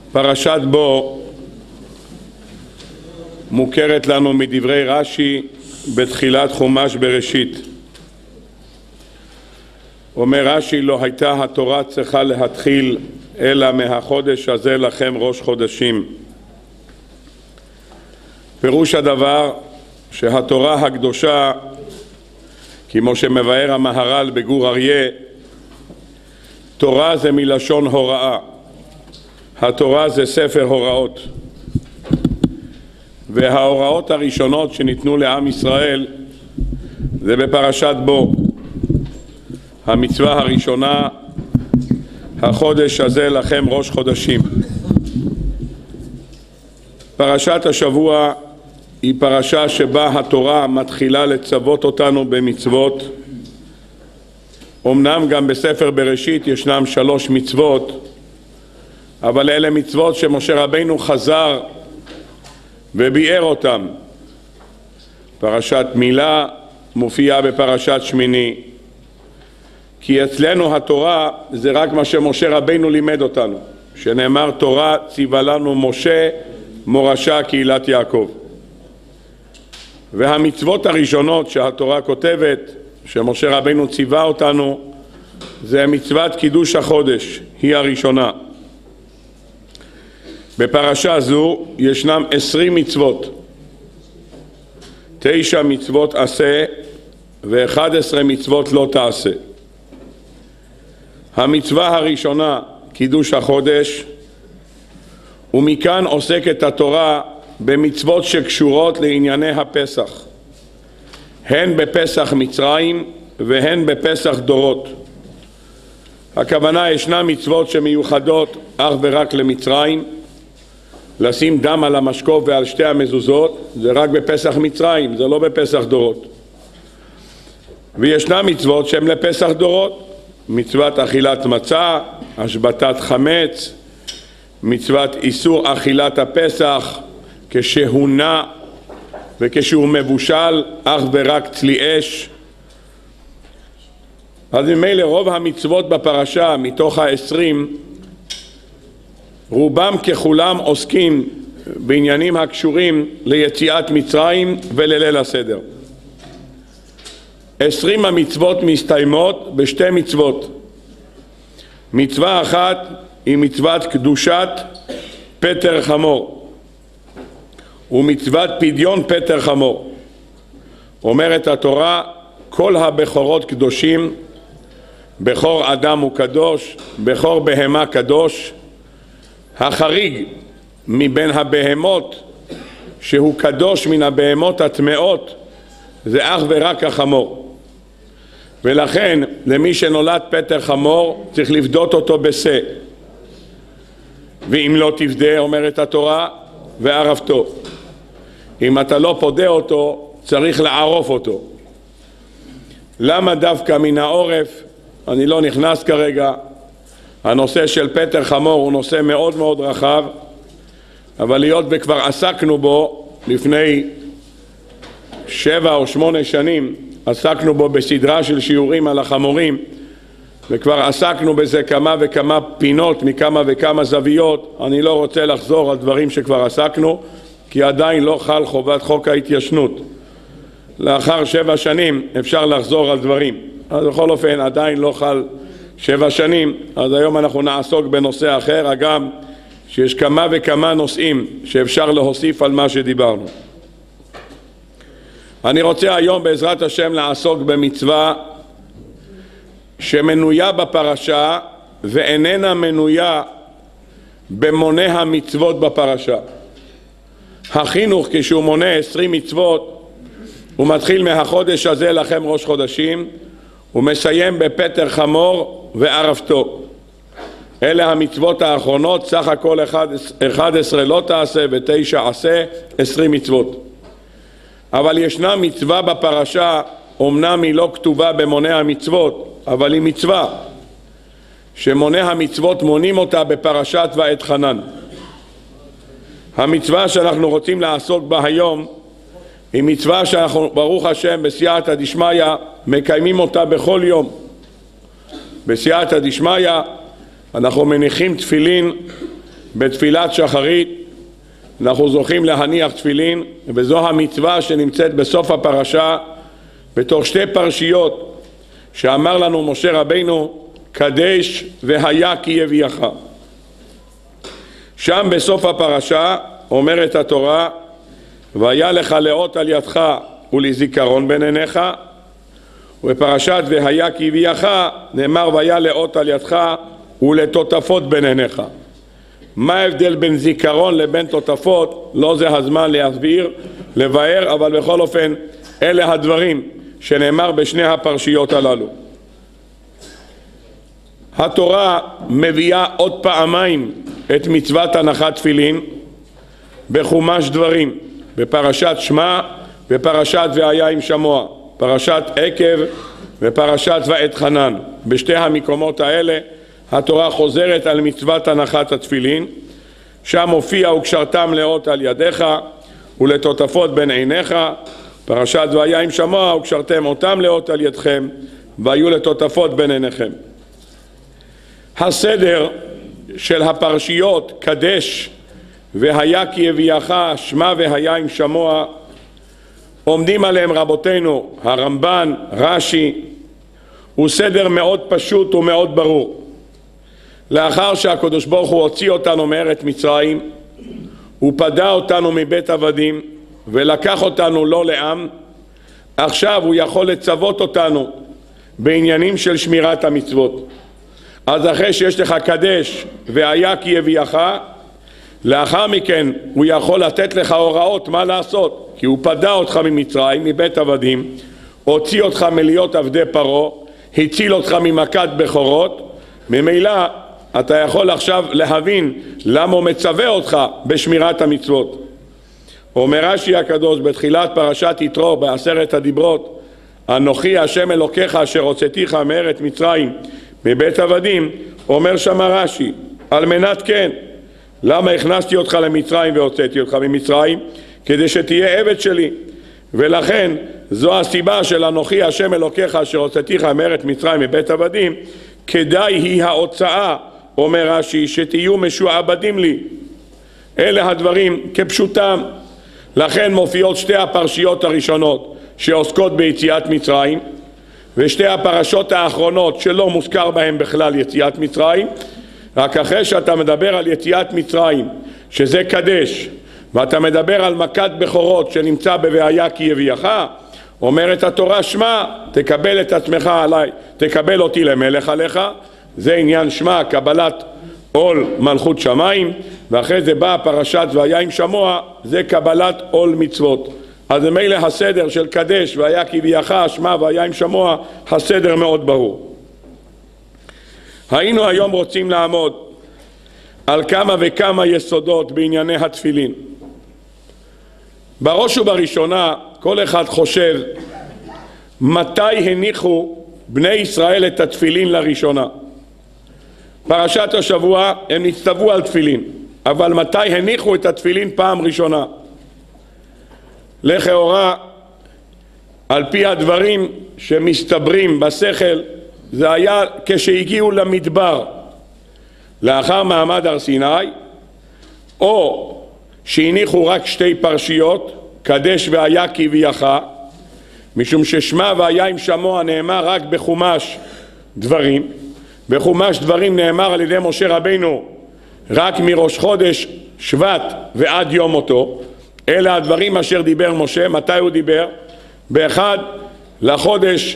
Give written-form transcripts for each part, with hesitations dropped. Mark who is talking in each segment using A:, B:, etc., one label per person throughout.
A: פרשת בו מוכרת לנו מדברי רש"י בתחילת חומש בראשית. אומר רש"י, לא הייתה התורה צריכה להתחיל אלא מהחודש הזה לכם ראש חודשים. פירוש הדבר שהתורה הקדושה, כמו שמבאר המהר"ל בגור אריה, תורה זה מלשון הוראה. התורה זה ספר הוראות, וההוראות הראשונות שניתנו לעם ישראל זה בפרשת בו. המצווה הראשונה, החודש הזה לכם ראש חודשים. פרשת השבוע היא פרשה שבה התורה מתחילה לצוות אותנו במצוות. אמנם גם בספר בראשית ישנם 3 מצוות, אבל אלה מצוות שמשה רבינו חזר וביאר אותם. פרשת מילה מופיעה בפרשת שמיני, כי אצלנו התורה זה רק מה שמשה רבינו לימד אותנו, שנאמר תורה ציווה לנו משה מורשה קהילת יעקב. והמצוות הראשונות שהתורה כותבת שמשה רבינו ציווה אותנו זה מצוות קידוש החודש, היא הראשונה. בפרשה זו ישנם 20 מצוות, 9 מצוות עשה ו11 מצוות לא תעשה. המצווה הראשונה, קידוש החודש, ומכאן עוסקת התורה במצוות שקשורות לענייני הפסח, הן בפסח מצרים והן בפסח דורות. הכוונה, ישנן מצוות שמיוחדות אך ורק למצרים. לשים דם על המשקוף ועל שתי המזוזות זה רק בפסח מצרים, זה לא בפסח דורות. וישנן מצוות שהן לפסח דורות, מצוות אכילת מצה, השבתת חמץ, מצוות איסור אכילת הפסח כשהוא נע וכשהוא מבושל אך ורק צלי אש. אז ממילא רוב המצוות בפרשה מתוך 20 רובם ככולם עוסקים בעניינים הקשורים ליציאת מצרים ולליל הסדר. 20 המצוות מסתיימות בשתי מצוות. מצווה אחת היא מצוות קדושת פטר חמור, ומצוות פדיון פטר חמור. אומרת התורה, כל הבכורות קדושים, בכור אדם הוא קדוש, בכור בהמה קדוש. החריג מבין הבהמות שהוא קדוש מן הבהמות הטמאות זה אך ורק החמור, ולכן למי שנולד פטר חמור צריך לפדות אותו בשה, ואם לא תפדה, אומרת התורה, וערפתו. אם אתה לא פודה אותו צריך לערוף אותו. למה דווקא מן העורף? אני לא נכנס כרגע. הנושא של פטר חמור הוא נושא מאוד מאוד רחב, אבל היות וכבר עסקנו בו לפני 7 או 8 שנים, עסקנו בו בסדרה של שיעורים על החמורים, וכבר עסקנו בזה כמה וכמה פינות מכמה וכמה זוויות. אני לא רוצה לחזור על דברים שכבר עסקנו, כי עדיין לא חל חובת חוק ההתיישנות. לאחר 7 שנים אפשר לחזור על דברים, אז בכל אופן עדיין לא חל 7 שנים, אז היום אנחנו נעסוק בנושא אחר, אגם שיש כמה וכמה נושאים שאפשר להוסיף על מה שדיברנו. אני רוצה היום בעזרת השם לעסוק במצווה שמנויה בפרשה ואיננה מנויה במונה המצוות בפרשה. החינוך כשהוא מונה 20 מצוות, הוא מתחיל מהחודש הזה לכם ראש חודשים, הוא מסיים בפטר חמור וערפתו. אלה המצוות האחרונות, סך הכל 11 לא תעשה ו9 עשה, 20 מצוות. אבל ישנה מצווה בפרשה, אמנם היא לא כתובה במונה המצוות, אבל היא מצווה שמונה המצוות מונים אותה בפרשת ואתחנן. המצווה שאנחנו רוצים לעסוק בה היום היא מצווה שאנחנו ברוך השם בסייעתא דשמיא מקיימים אותה בכל יום. בסייעתא דשמיא אנחנו מניחים תפילין בתפילת שחרית אנחנו זוכים להניח תפילין, וזו המצווה שנמצאת בסוף הפרשה בתוך שתי פרשיות שאמר לנו משה רבינו קדש והיה כי יביאך. שם בסוף הפרשה אומרת התורה והיה לך לאות על ידך ולזיכרון בין עיניך, ובפרשת והיה כי יביאך נאמר והיה לאות על ידך ולתותפות בין עיניך. מה ההבדל בין זיכרון לבין תותפות? לא זה הזמן להסביר, לבאר, אבל בכל אופן אלה הדברים שנאמר בשני הפרשיות הללו. התורה מביאה עוד פעמיים את מצוות הנחת תפילין בחומש דברים, בפרשת שמע ופרשת והיה עם שמוע, פרשת עקב ופרשת ואת חנן. בשתי המקומות האלה התורה חוזרת על מצוות הנחת התפילין, שם מופיע וקשרתם לאות על ידיך ולתותפות בין עיניך, פרשת והיה עם שמוע וקשרתם אותם לאות על ידכם והיו לתותפות בין עיניכם. הסדר של הפרשיות קדש והיה כי יביאך, שמע והיה עם שמוע, עומדים עליהם רבותינו הרמב"ן, רש"י, הוא סדר מאוד פשוט ומאוד ברור. לאחר שהקדוש ברוך הוא הוציא אותנו מארץ מצרים, הוא פדה אותנו מבית עבדים ולקח אותנו לא לעם, עכשיו הוא יכול לצוות אותנו בעניינים של שמירת המצוות. אז אחרי שיש לך קדש והיה כי יביאך, לאחר מכן הוא יכול לתת לך הוראות מה לעשות, כי הוא פדה אותך ממצרים, מבית עבדים, הוציא אותך מלהיות עבדי פרעה, הציל אותך ממכת בכורות, ממילא אתה יכול עכשיו להבין למה הוא מצווה אותך בשמירת המצוות. אומר רש"י הקדוש בתחילת פרשת יתרו בעשרת הדיברות, אנוכי השם אלוקיך אשר הוצאתיך מארץ מצרים מבית עבדים, אומר שם רש"י על מנת כן, למה הכנסתי אותך למצרים והוצאתי אותך ממצרים? כדי שתהיה עבד שלי, ולכן זו הסיבה של אנוכי השם אלוקיך אשר הוצאתיך מארץ מצרים מבית עבדים, כדאי היא ההוצאה, אומר רש"י, שתהיו משועבדים לי. אלה הדברים כפשוטם. לכן מופיעות שתי הפרשיות הראשונות שעוסקות ביציאת מצרים, ושתי הפרשות האחרונות שלא מוזכר בהן בכלל יציאת מצרים. רק אחרי שאתה מדבר על יציאת מצרים שזה קדש, ואתה מדבר על מכת בכורות שנמצא בוהיה כי יביאך, אומרת התורה שמע, תקבל את עצמך עליי, תקבל אותי למלך עליך. זה עניין שמע, קבלת עול מלכות שמיים, ואחרי זה באה פרשת והיה עם שמוע, זה קבלת עול מצוות. אז מילא הסדר של קדש והיה כי יביאך, שמע והיה עם שמוע, הסדר מאוד ברור. היינו היום רוצים לעמוד על כמה וכמה יסודות בענייני התפילין. בראש ובראשונה כל אחד חושב מתי הניחו בני ישראל את התפילין לראשונה. פרשת השבוע הם נצטוו על תפילין, אבל מתי הניחו את התפילין פעם ראשונה? לכאורה על פי הדברים שמסתברים בשכל זה היה כשהגיעו למדבר לאחר מעמד הר סיני, או שהניחו רק שתי פרשיות, קדש והיה כי יביאך, משום ששמע והיה עם שמוע נאמר רק בחומש דברים. בחומש דברים נאמר על ידי משה רבינו רק מראש חודש שבט ועד יום מותו. אלה הדברים אשר דיבר משה. מתי הוא דיבר? בחודש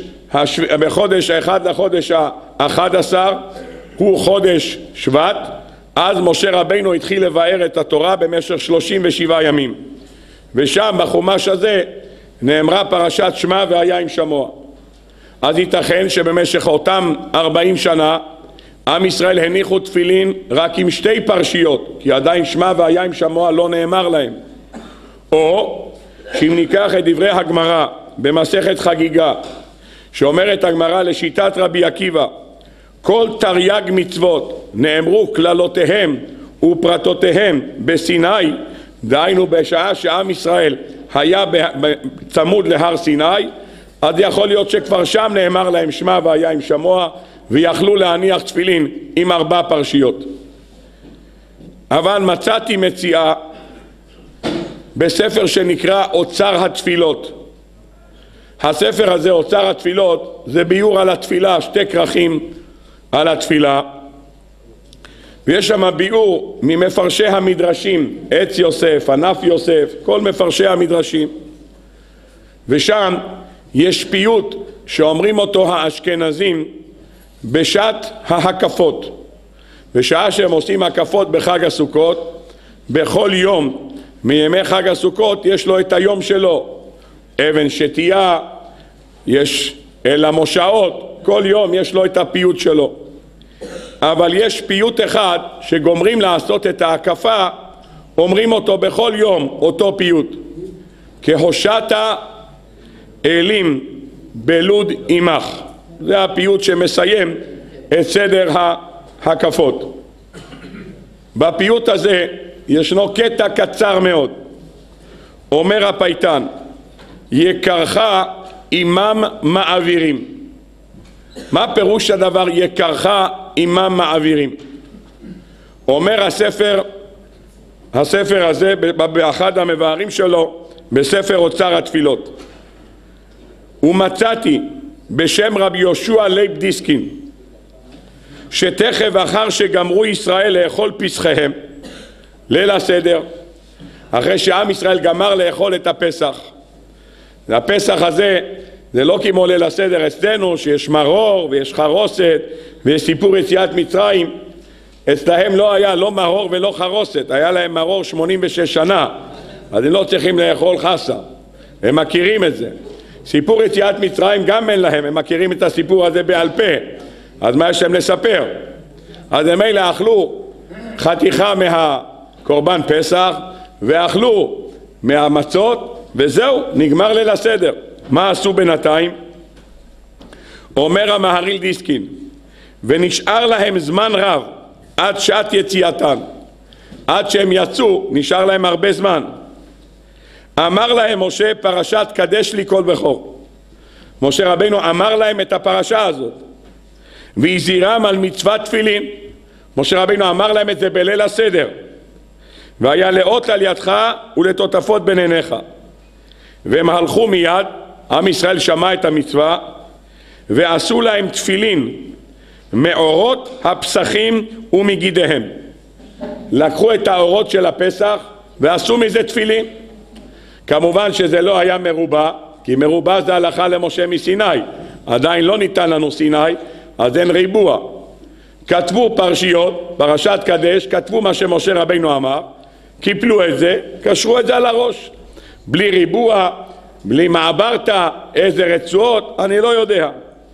A: ה-11 הוא חודש שבט. אז משה רבינו התחיל לבאר את התורה במשך 37 ימים, ושם בחומש הזה נאמרה פרשת שמע והיה עם שמוע. אז ייתכן שבמשך אותם 40 שנה עם ישראל הניחו תפילין רק עם שתי פרשיות, כי עדיין שמע והיה עם שמוע לא נאמר להם. או שאם ניקח את דברי הגמרא במסכת חגיגה, שאומרת הגמרא לשיטת רבי עקיבא כל תרי"ג מצוות נאמרו כללותיהם ופרטותיהם בסיני, דהיינו בשעה שעם ישראל היה צמוד להר סיני, אז יכול להיות שכבר שם נאמר להם שמע והיה עם שמוע ויכלו להניח תפילין עם 4 פרשיות. אבל מצאתי מציאה בספר שנקרא אוצר התפילות. הספר הזה, אוצר התפילות, זה ביור על התפילה, 2 כרכים על התפילה, ויש שם ביור ממפרשי המדרשים, עץ יוסף, ענף יוסף, כל מפרשי המדרשים, ושם יש פיוט שאומרים אותו האשכנזים בשעת ההקפות. בשעה שהם עושים הקפות בחג הסוכות, בכל יום מימי חג הסוכות יש לו את היום שלו, אבן שתייה, יש אל המושעות, כל יום יש לו את הפיוט שלו. אבל יש פיוט אחד שגומרים לעשות את ההקפה, אומרים אותו בכל יום, אותו פיוט. כהושעת אלים בלוד עמך. זה הפיוט שמסיים את סדר ההקפות. בפיוט הזה ישנו קטע קצר מאוד. אומר הפייטן, יקרך עמם מעבירים. מה פירוש הדבר יקרך עמם מעבירים? אומר הספר הזה באחד המבארים שלו, בספר אוצר התפילות. ומצאתי בשם רבי יהושע לייב דיסקין, שתכף אחר שגמרו ישראל לאכול פסחיהם, ליל הסדר, אחרי שעם ישראל גמר לאכול את הפסח. הפסח הזה זה לא כמו ליל הסדר אצלנו, שיש מרור ויש חרוסת ויש סיפור יציאת מצרים. אצלהם לא היה לא מרור ולא חרוסת, היה להם מרור 86 שנה, אז הם לא צריכים לאכול חסה, הם מכירים את זה. סיפור יציאת מצרים גם אין להם, הם מכירים את הסיפור הזה בעל פה, אז מה יש להם לספר? אז הם אלה אכלו חתיכה מהקורבן פסח ואכלו מהמצות וזהו, נגמר ליל הסדר. מה עשו בינתיים? אומר המהרי"ל דיסקין, ונשאר להם זמן רב עד שעת יציאתם, עד שהם יצאו נשאר להם הרבה זמן. אמר להם משה, פרשת קדש לי כל בכור. משה רבינו אמר להם את הפרשה הזאת והזהירם על מצוות תפילין. משה רבינו אמר להם את זה בליל הסדר, והיה לאות על ידך ולטוטפות בין עיניך. והם הלכו מיד, עם ישראל שמע את המצווה, ועשו להם תפילין מאורות הפסחים ומגידיהם. לקחו את האורות של הפסח ועשו מזה תפילין. כמובן שזה לא היה מרובע, כי מרובע זה הלכה למשה מסיני, עדיין לא ניתן לנו סיני, אז אין ריבוע. כתבו פרשיות, פרשת קדש, כתבו מה שמשה רבינו אמר, קיפלו את זה, קשרו את זה על הראש, בלי ריבוע, בלי מעברת, איזה רצועות, אני לא יודע.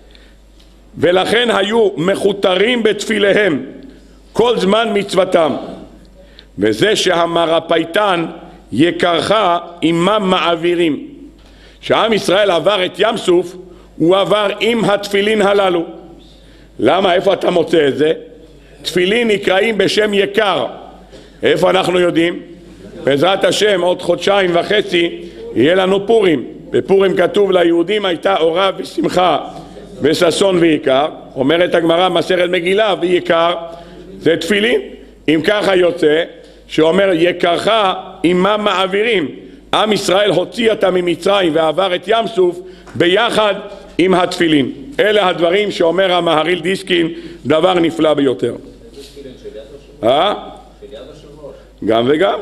A: ולכן היו מחותרים בתפיליהם כל זמן מצוותם. וזה שהמר הפייטן יקרך עמם מעבירים. כשעם ישראל עבר את ים סוף, הוא עבר עם התפילין הללו. למה? איפה אתה מוצא את זה? תפילין נקראים בשם יקר. איפה אנחנו יודעים? בעזרת השם עוד 1.5 חודשים יהיה לנו פורים. בפורים כתוב ליהודים הייתה אורה ושמחה וששון ויקר. אומרת הגמרא מסכת מגילה, ויקר זה תפילין. אם ככה יוצא שאומר יקרך עמם מעבירים, עם ישראל הוציא אותם ממצרים ועבר את ים סוף ביחד עם התפילין. אלה הדברים שאומר המהרי"ל דיסקין, דבר נפלא ביותר. גם וגם.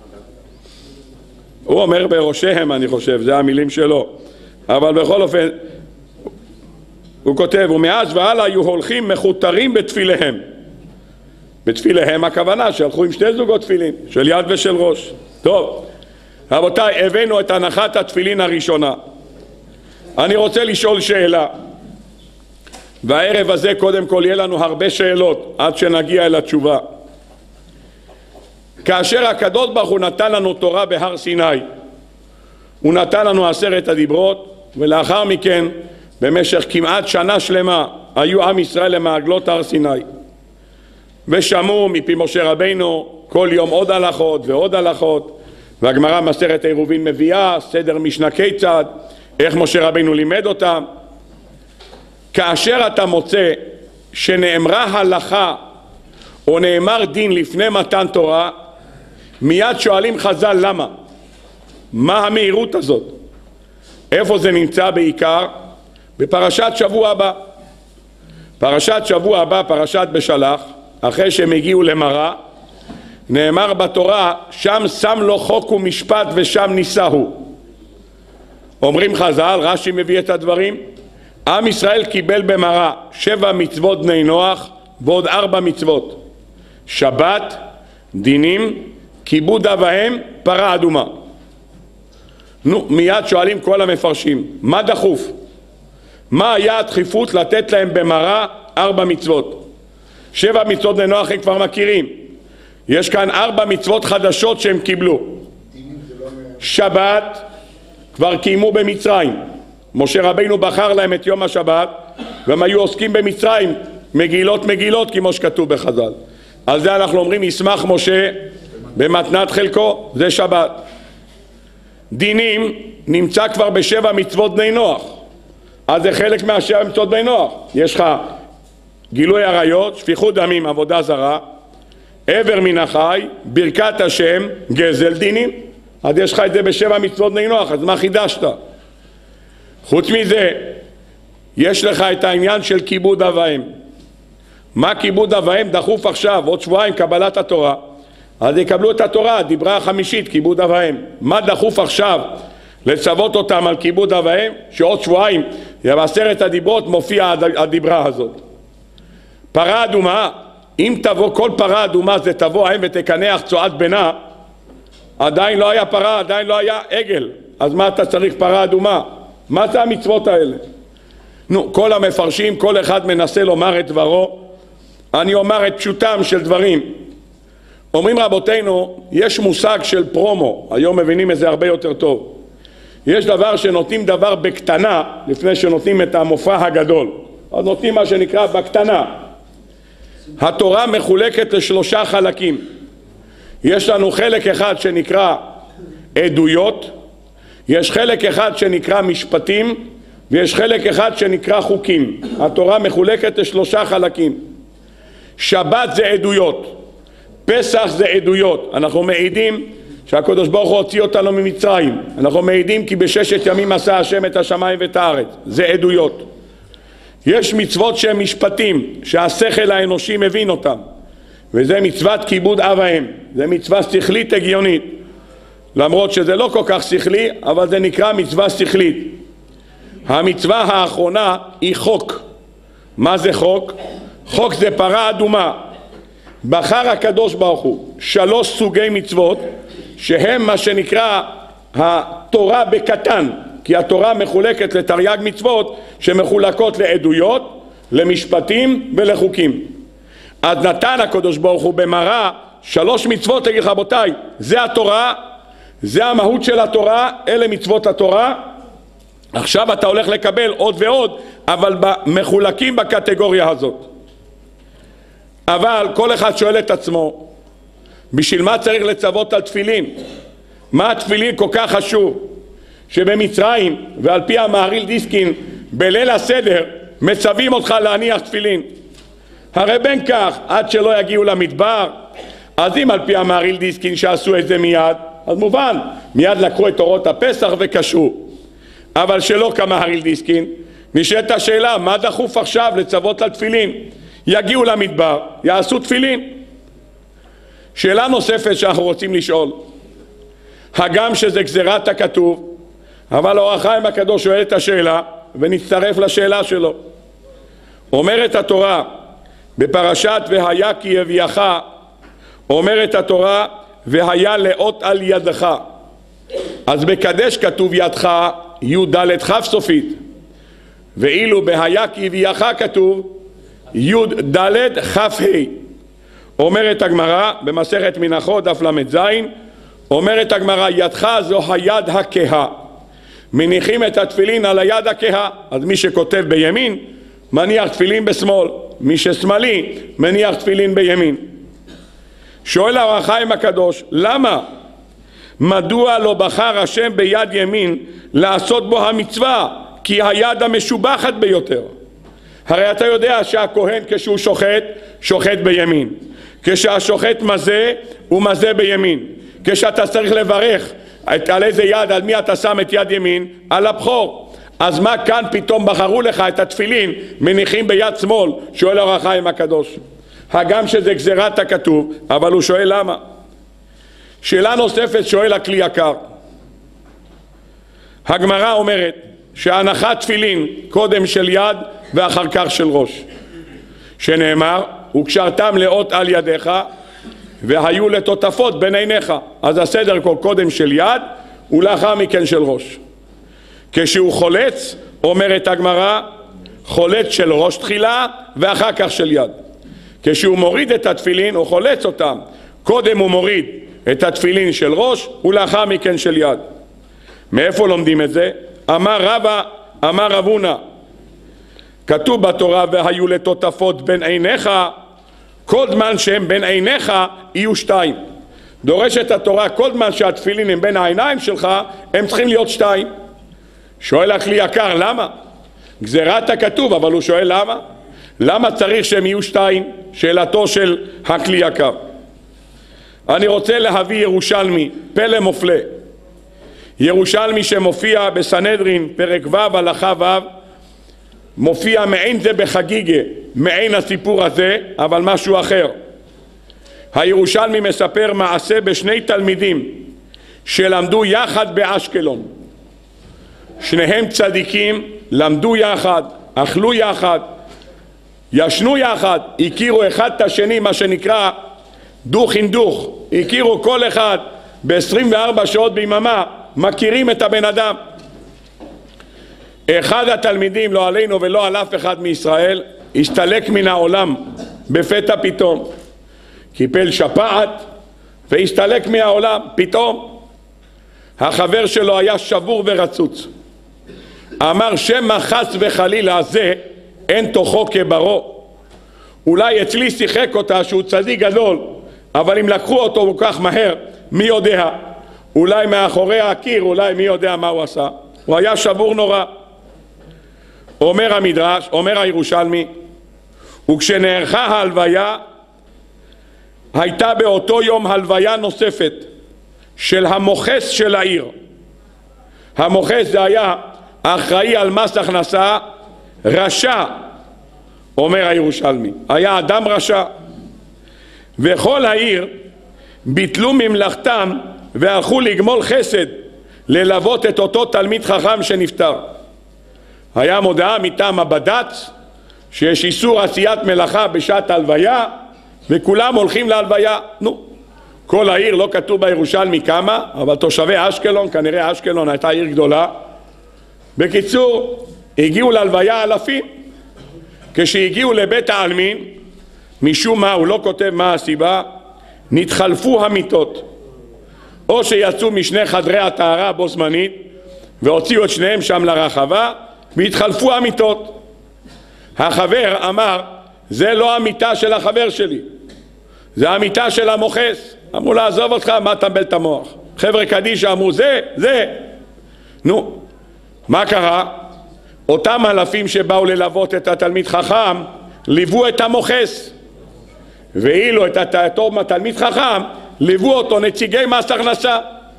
A: הוא אומר בראשיהם, אני חושב, זה המילים שלו, אבל בכל אופן הוא כותב, ומאז והלאה היו הולכים מחותרים בתפיליהם. בתפיליהם הכוונה שהלכו עם 2 זוגות תפילין, של יד ושל ראש. טוב, רבותיי, הבאנו את הנחת התפילין הראשונה. אני רוצה לשאול שאלה, והערב הזה קודם כל יהיה לנו הרבה שאלות עד שנגיע אל התשובה. כאשר הקדוש ברוך הוא נתן לנו תורה בהר סיני, הוא נתן לנו 10 הדיברות, ולאחר מכן במשך כמעט שנה שלמה היו עם ישראל למעגלות הר סיני, ושמעו מפי משה רבינו כל יום עוד הלכות ועוד הלכות, והגמרא מסכת עירובין מביאה סדר משנה כיצד, איך משה רבינו לימד אותם. כאשר אתה מוצא שנאמרה הלכה או נאמר דין לפני מתן תורה, מיד שואלים חז"ל למה? מה המהירות הזאת? איפה זה נמצא בעיקר? בפרשת שבוע הבא. פרשת שבוע הבא, פרשת בשלח, אחרי שהם הגיעו למראה, נאמר בתורה, שם שם לו חוק ומשפט ושם ניסהו. אומרים חז"ל, רש"י מביא את הדברים, עם ישראל קיבל במראה 7 מצוות בני נוח ועוד 4 מצוות. שבת, דינים, כיבוד אב ואם, פרה אדומה. מיד שואלים כל המפרשים, מה דחוף? מה היה הדחיפות לתת להם במראה 4 מצוות? 7 מצוות בני נוח הם כבר מכירים. יש כאן 4 מצוות חדשות שהם קיבלו. שבת כבר קיימו במצרים. משה רבינו בחר להם את יום השבת, והם היו עוסקים במצרים, מגילות כמו שכתוב בחז"ל. על זה אנחנו אומרים, ישמח משה במתנת חלקו, זה שבת. דינים נמצא כבר ב7 מצוות בני נוח, אז זה חלק מה7 מצוות בני נוח. יש לך גילוי עריות, שפיכות דמים, עבודה זרה, עבר מן החי, ברכת השם, גזל, דינים. אז יש לך את זה ב7 מצוות בני נוח, אז מה חידשת? חוץ מזה, יש לך את העניין של כיבוד אב ואם. מה כיבוד אב ואם? דחוף עכשיו, עוד שבועיים קבלת התורה, אז יקבלו את התורה, דיברה החמישית, כיבוד אב ואם. מה דחוף עכשיו לצוות אותם על כיבוד אב ואם? שעוד שבועיים ב10 הדיברות מופיע הדיברה הזאת. פרה אדומה, אם תבוא כל פרה אדומה זה תבוא האם ותקנח צועת בנה, עדיין לא היה פרה, עדיין לא היה עגל, אז מה אתה צריך פרה אדומה? מה זה המצוות האלה? כל המפרשים, כל אחד מנסה לומר את דברו, אני אומר את פשוטם של דברים. אומרים רבותינו, יש מושג של פרומו, היום מבינים את זה הרבה יותר טוב. יש דבר שנותנים דבר בקטנה, לפני שנותנים את המופע הגדול. אז נותנים מה שנקרא בקטנה. התורה מחולקת ל3 חלקים. יש לנו חלק אחד שנקרא עדויות, יש חלק אחד שנקרא משפטים, ויש חלק אחד שנקרא חוקים. התורה מחולקת ל3 חלקים. שבת זה עדויות, פסח זה עדויות. אנחנו מעידים שהקדוש ברוך הוא הוציא אותנו ממצרים. אנחנו מעידים כי ב6 ימים עשה השם את השמיים ואת הארץ. זה עדויות. יש מצוות שהן משפטים, שהשכל האנושי מבין אותם, וזה מצוות כיבוד אב ואם. זה מצווה שכלית הגיונית, למרות שזה לא כל כך שכלי, אבל זה נקרא מצווה שכלית. המצווה האחרונה היא חוק. מה זה חוק? חוק זה פרה אדומה. בחר הקדוש ברוך הוא 3 סוגי מצוות שהם מה שנקרא התורה בקטן, כי התורה מחולקת לתרי"ג מצוות שמחולקות לעדויות, למשפטים ולחוקים. אז נתן הקדוש ברוך הוא במראה 3 מצוות, תגיד רבותיי, זה התורה, זה המהות של התורה, אלה מצוות התורה. עכשיו אתה הולך לקבל עוד ועוד, אבל מחולקים בקטגוריה הזאת. אבל כל אחד שואל את עצמו, בשביל מה צריך לצוות על תפילין? מה התפילין כל כך חשוב? שבמצרים ועל פי המהרי"ל דיסקין בליל הסדר מצווים אותך להניח תפילין. הרי בין כך עד שלא יגיעו למדבר, אז אם על פי המהרי"ל דיסקין שעשו את זה מיד, אז מובן, מיד לקחו את אורות הפסח וקשרו. אבל שלא כמהרי"ל דיסקין, נשאלת השאלה, מה דחוף עכשיו לצוות על תפילין? יגיעו למדבר, יעשו תפילין. שאלה נוספת שאנחנו רוצים לשאול, הגם שזה גזירת הכתוב, אבל אור החיים הקדוש שואל את השאלה, ונצטרף לשאלה שלו. אומרת התורה בפרשת והיה כי יביאך, אומרת התורה והיה לאות על ידך. אז בקדש כתוב ידך י"ד כ' סופית, ואילו בהיה כי יביאך כתוב י"ד כ' ה'. אומרת הגמרא במסכת מנחות דף ל"ז, אומרת הגמרא ידך זו היד הכהה, מניחים את התפילין על היד הכהה. אז מי שכותב בימין מניח תפילין בשמאל, מי ששמאלי מניח תפילין בימין. שואל האור החיים הקדוש, למה? מדוע לא בחר השם ביד ימין לעשות בו המצווה? כי היד המשובחת ביותר. הרי אתה יודע שהכהן כשהוא שוחט, שוחט בימין. כשהשוחט מזה הוא מזה בימין. כשאתה צריך לברך על איזה יד, על מי אתה שם את יד ימין? על הבכור. אז מה כאן פתאום בחרו לך את התפילין מניחים ביד שמאל? שואל אור החיים הקדוש. הגם שזה גזירת הכתוב, אבל הוא שואל למה. שאלה נוספת שואל הכלי יקר. הגמרא אומרת שהנחת תפילין קודם של יד ואחר כך של ראש, שנאמר וקשרתם לאות על ידיך והיו לטוטפות בין עיניך. אז הסדר קודם של יד ולאחר מכן של ראש. כשהוא חולץ, אומרת הגמרא, חולץ של ראש תחילה ואחר כך של יד. כשהוא מוריד את התפילין הוא חולץ אותם, קודם הוא מוריד את התפילין של ראש ולאחר מכן של יד. מאיפה לומדים את זה? אמר רבא, אמר רב הונא, כתוב בתורה והיו לטוטפות בין עיניך, כל זמן שהם בין עיניך יהיו שתיים. דורשת התורה כל זמן שהתפילין הם בין העיניים שלך הם צריכים להיות שתיים. שואל הכלי יקר למה? גזירת הכתוב, אבל הוא שואל למה? למה צריך שהם יהיו שתיים? שאלתו של הכלי יקר. אני רוצה להביא ירושלמי, פלא מופלא. ירושלמי שמופיע בסנהדרין פרק ו' הלכה ו', מופיע מעין זה בחגיגה, מעין הסיפור הזה, אבל משהו אחר. הירושלמי מספר מעשה בשני תלמידים שלמדו יחד באשקלון. שניהם צדיקים, למדו יחד, אכלו יחד, ישנו יחד, הכירו אחד את השני, מה שנקרא דוך עם דוך. הכירו כל אחד ב-24 שעות ביממה, מכירים את הבן אדם. אחד התלמידים, לא עלינו ולא על אף אחד מישראל, הסתלק מן העולם בפתע פתאום. קיפל שפעת והסתלק מהעולם פתאום. החבר שלו היה שבור ורצוץ. אמר שמא חס וחלילה זה אין תוכו כברו. אולי אצלי שיחק אותה שהוא צדיק גדול, אבל אם לקחו אותו כל כך מהר, מי יודע? אולי מאחורי הקיר, אולי מי יודע מה הוא עשה. הוא היה שבור נורא. אומר המדרש, אומר הירושלמי, וכשנערכה ההלוויה, הייתה באותו יום הלוויה נוספת של המוכס של העיר. המוכס זה היה אחראי על מס הכנסה, רשע, אומר הירושלמי, היה אדם רשע. וכל העיר ביטלו ממלכתם והלכו לגמול חסד ללוות את אותו תלמיד חכם שנפטר. היה מודעה מטעם הבד"ץ שיש איסור עשיית מלאכה בשעת הלוויה וכולם הולכים להלוויה. כל העיר, לא כתוב בירושלמי כמה, אבל תושבי אשקלון, כנראה אשקלון הייתה עיר גדולה. בקיצור, הגיעו להלוויה אלפים. כשהגיעו לבית העלמין, משום מה, הוא לא כותב מה הסיבה, נתחלפו המיטות. או שיצאו משני חדרי הטהרה בו זמנית והוציאו את שניהם שם לרחבה והתחלפו המיטות. החבר אמר, זה לא המיטה של החבר שלי, זה המיטה של המוכס. אמרו לה, עזוב אותך, מה תבל את המוח? חבר'ה קדישה אמרו, זה. מה קרה? אותם אלפים שבאו ללוות את התלמיד חכם ליוו את המוכס, ואילו את התלמיד חכם ליוו אותו נציגי מס הכנסה,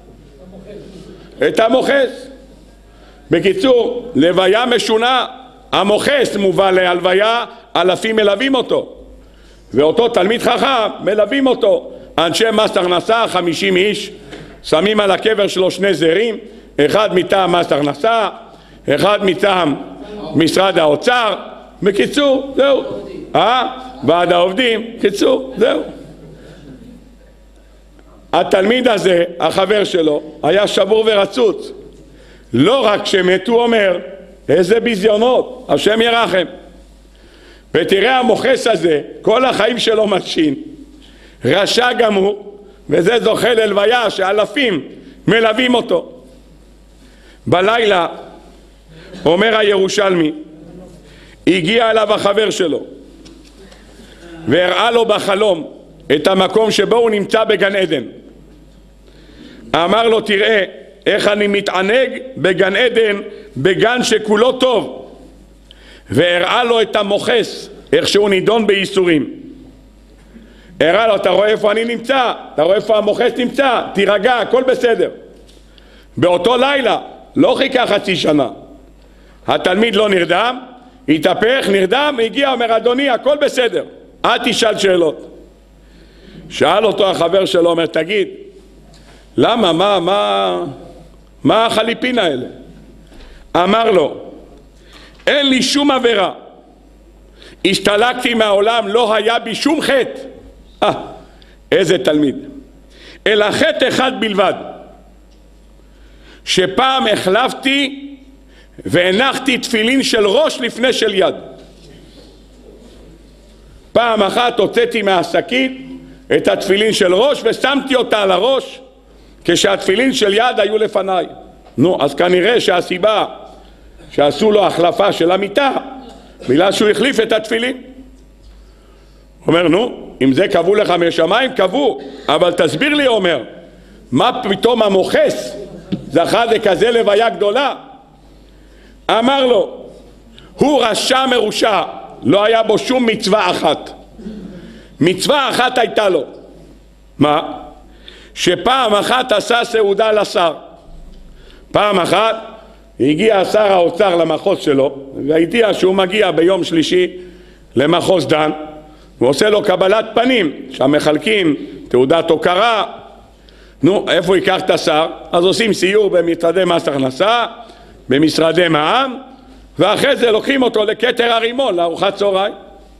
A: את המוכס. בקיצור, לוויה משונה, המוכס מובא להלוויה, אלפים מלווים אותו, ואותו תלמיד חכם מלווים אותו. אנשי מס הכנסה, 50 איש, שמים על הקבר שלו שני זרים, אחד מטעם מס הכנסה, אחד מטעם משרד האוצר. בקיצור, זהו. ועד העובדים. קיצור, זהו. התלמיד הזה, החבר שלו, היה שבור ורצוץ. לא רק שמתו, אומר, איזה ביזיונות, השם ירחם. ותראה המוכס הזה, כל החיים שלו מלשין, רשע גמור, וזה זוכה ללוויה שאלפים מלווים אותו. בלילה, אומר הירושלמי, הגיע אליו החבר שלו והראה לו בחלום את המקום שבו הוא נמצא בגן עדן. אמר לו, תראה איך אני מתענג בגן עדן, בגן שכולו טוב. והראה לו את המוכס, איך שהוא נידון בייסורים. הראה לו, אתה רואה איפה אני נמצא? אתה רואה איפה המוחץ נמצא? תירגע, הכל בסדר. באותו לילה, לא חיכה חצי שנה. התלמיד לא נרדם, התהפך, נרדם, הגיע, אומר, אדוני, הכל בסדר, אל תשאל שאלות. שאל אותו החבר שלו, אומר, תגיד, למה, מה החליפין האלה? אמר לו, אין לי שום עבירה, השתלקתי מהעולם, לא היה בי שום חטא. איזה תלמיד. אלא חטא אחד בלבד, שפעם החלפתי והנחתי תפילין של ראש לפני של יד. פעם אחת הוצאתי מהשקית את התפילין של ראש ושמתי אותה על הראש, כשהתפילין של יד היו לפניי. נו, אז כנראה שהסיבה שעשו לו החלפה של המיטה, בגלל שהוא החליף את התפילין. אומר, נו, אם זה קבעו לך משמיים, קבעו, אבל תסביר לי, אומר, מה פתאום המוחס זכה לכזה לוויה גדולה? אמר לו, הוא רשע מרושע, לא היה בו שום מצווה אחת. מצווה אחת הייתה לו. מה? שפעם אחת עשה סעודה לשר. פעם אחת הגיע שר האוצר למחוז שלו, והידיע שהוא מגיע ביום שלישי למחוז דן, ועושה לו קבלת פנים, שם מחלקים תעודת הוקרה. נו, איפה ייקח את השר? אז עושים סיור במשרדי מס הכנסה, במשרדי מע"מ, ואחרי זה לוקחים אותו לכתר הרימון, לארוחת צהריים.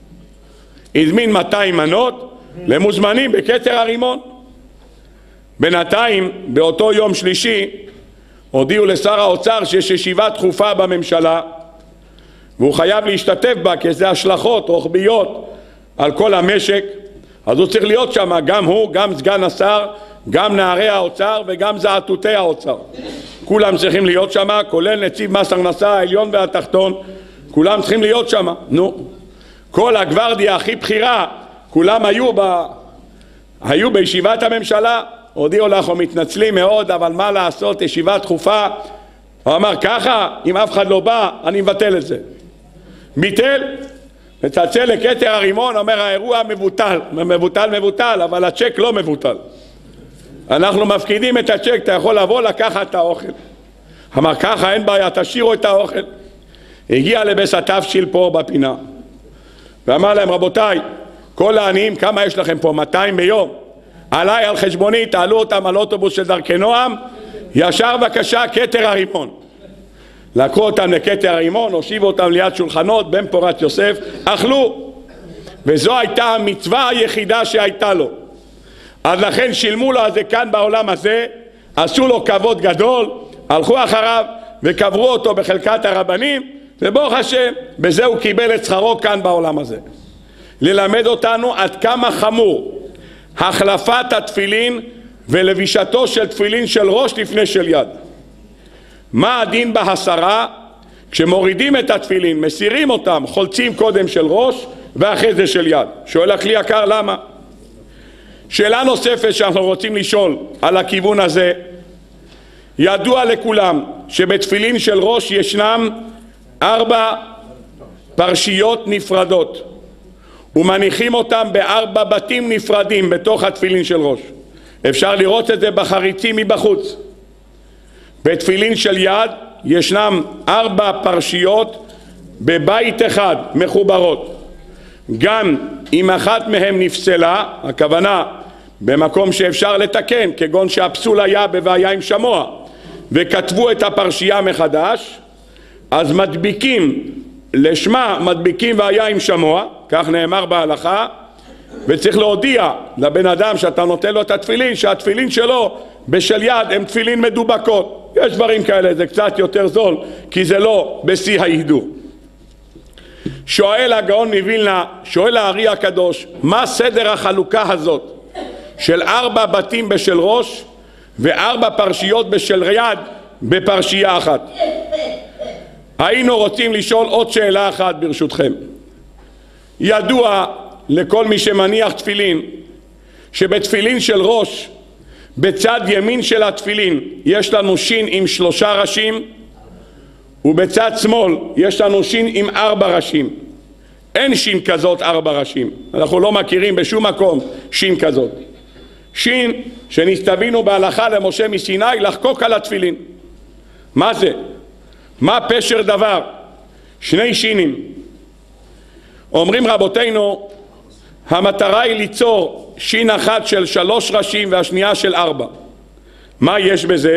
A: הזמין 200 מנות למוזמנים בכתר הרימון. בינתיים, באותו יום שלישי, הודיעו לשר האוצר שיש ישיבה דחופה בממשלה, והוא חייב להשתתף בה, כי זה השלכות רוחביות על כל המשק. אז הוא צריך להיות שם, גם הוא, גם סגן השר, גם נערי האוצר וגם זעתותי האוצר. כולם צריכים להיות שם, כולל נציב מס הכנסה העליון והתחתון, כולם צריכים להיות שם. נו, כל הגוורדיה הכי בחירה, כולם היו בישיבת הממשלה. הודיעו לך, או מתנצלים מאוד, אבל מה לעשות, ישיבה דחופה. הוא אמר, ככה, אם אף אחד לא בא, אני מבטל את זה. ביטל, מצלצל לכתר הרימון, אומר, האירוע מבוטל, אבל הצ'ק לא מבוטל. אנחנו מפקידים את הצ'ק, אתה יכול לבוא לקחת את האוכל. אמר, ככה, אין בעיה, תשאירו את האוכל. הגיע לבס התבשיל פה בפינה, ואמר להם, רבותיי, כל העניים, כמה יש לכם פה? 200 ביום. עליי, על חשבוני, תעלו אותם על אוטובוס של דרכי נועם, ישר בבקשה כתר הרימון. לקחו אותם לכתר הרימון, הושיבו אותם ליד שולחנות, בן פורת יוסף, אכלו. וזו הייתה המצווה היחידה שהייתה לו. אז לכן שילמו לו על זה כאן בעולם הזה, עשו לו כבוד גדול, הלכו אחריו וקברו אותו בחלקת הרבנים, וברוך השם, בזה הוא קיבל את שכרו כאן בעולם הזה. ללמד אותנו עד כמה חמור החלפת התפילין ולבישתו של תפילין של ראש לפני של יד. מה הדין בהסרה? כשמורידים את התפילין, מסירים אותם, חולצים קודם של ראש ואחרי זה של יד. שואל הכלי יקר, למה? שאלה נוספת שאנחנו רוצים לשאול על הכיוון הזה, ידוע לכולם שבתפילין של ראש ישנם 4 פרשיות נפרדות, ומניחים אותם ב4 בתים נפרדים בתוך התפילין של ראש. אפשר לראות את זה בחריצים מבחוץ. בתפילין של יד ישנם 4 פרשיות בבית אחד מחוברות. גם אם אחת מהם נפסלה, הכוונה במקום שאפשר לתקן, כגון שהפסול היה בבעיה עם שמוע, וכתבו את הפרשייה מחדש, אז מדביקים לשמה, מדביקים בעיה עם שמוע, כך נאמר בהלכה, וצריך להודיע לבן אדם שאתה נותן לו את התפילין, שהתפילין שלו בשל יד הם תפילין מדובקות. יש דברים כאלה, זה קצת יותר זול, כי זה לא בשיא ההידור. שואל הגאון מווילנה, שואל הארי הקדוש, מה סדר החלוקה הזאת של 4 בתים בשל ראש ו4 פרשיות בשל יד בפרשייה אחת? היינו רוצים לשאול עוד שאלה אחת ברשותכם. ידוע לכל מי שמניח תפילין שבתפילין של ראש בצד ימין של התפילין יש לנו שין עם 3 ראשים, ובצד שמאל יש לנו שין עם 4 ראשים. אין שין כזאת 4 ראשים. אנחנו לא מכירים בשום מקום שין כזאת. שין שנסתווינו בהלכה למשה מסיני לחקוק על התפילין. מה זה? מה פשר דבר? 2 שינים. אומרים רבותינו, המטרה היא ליצור שין אחת של 3 ראשים והשנייה של 4. מה יש בזה?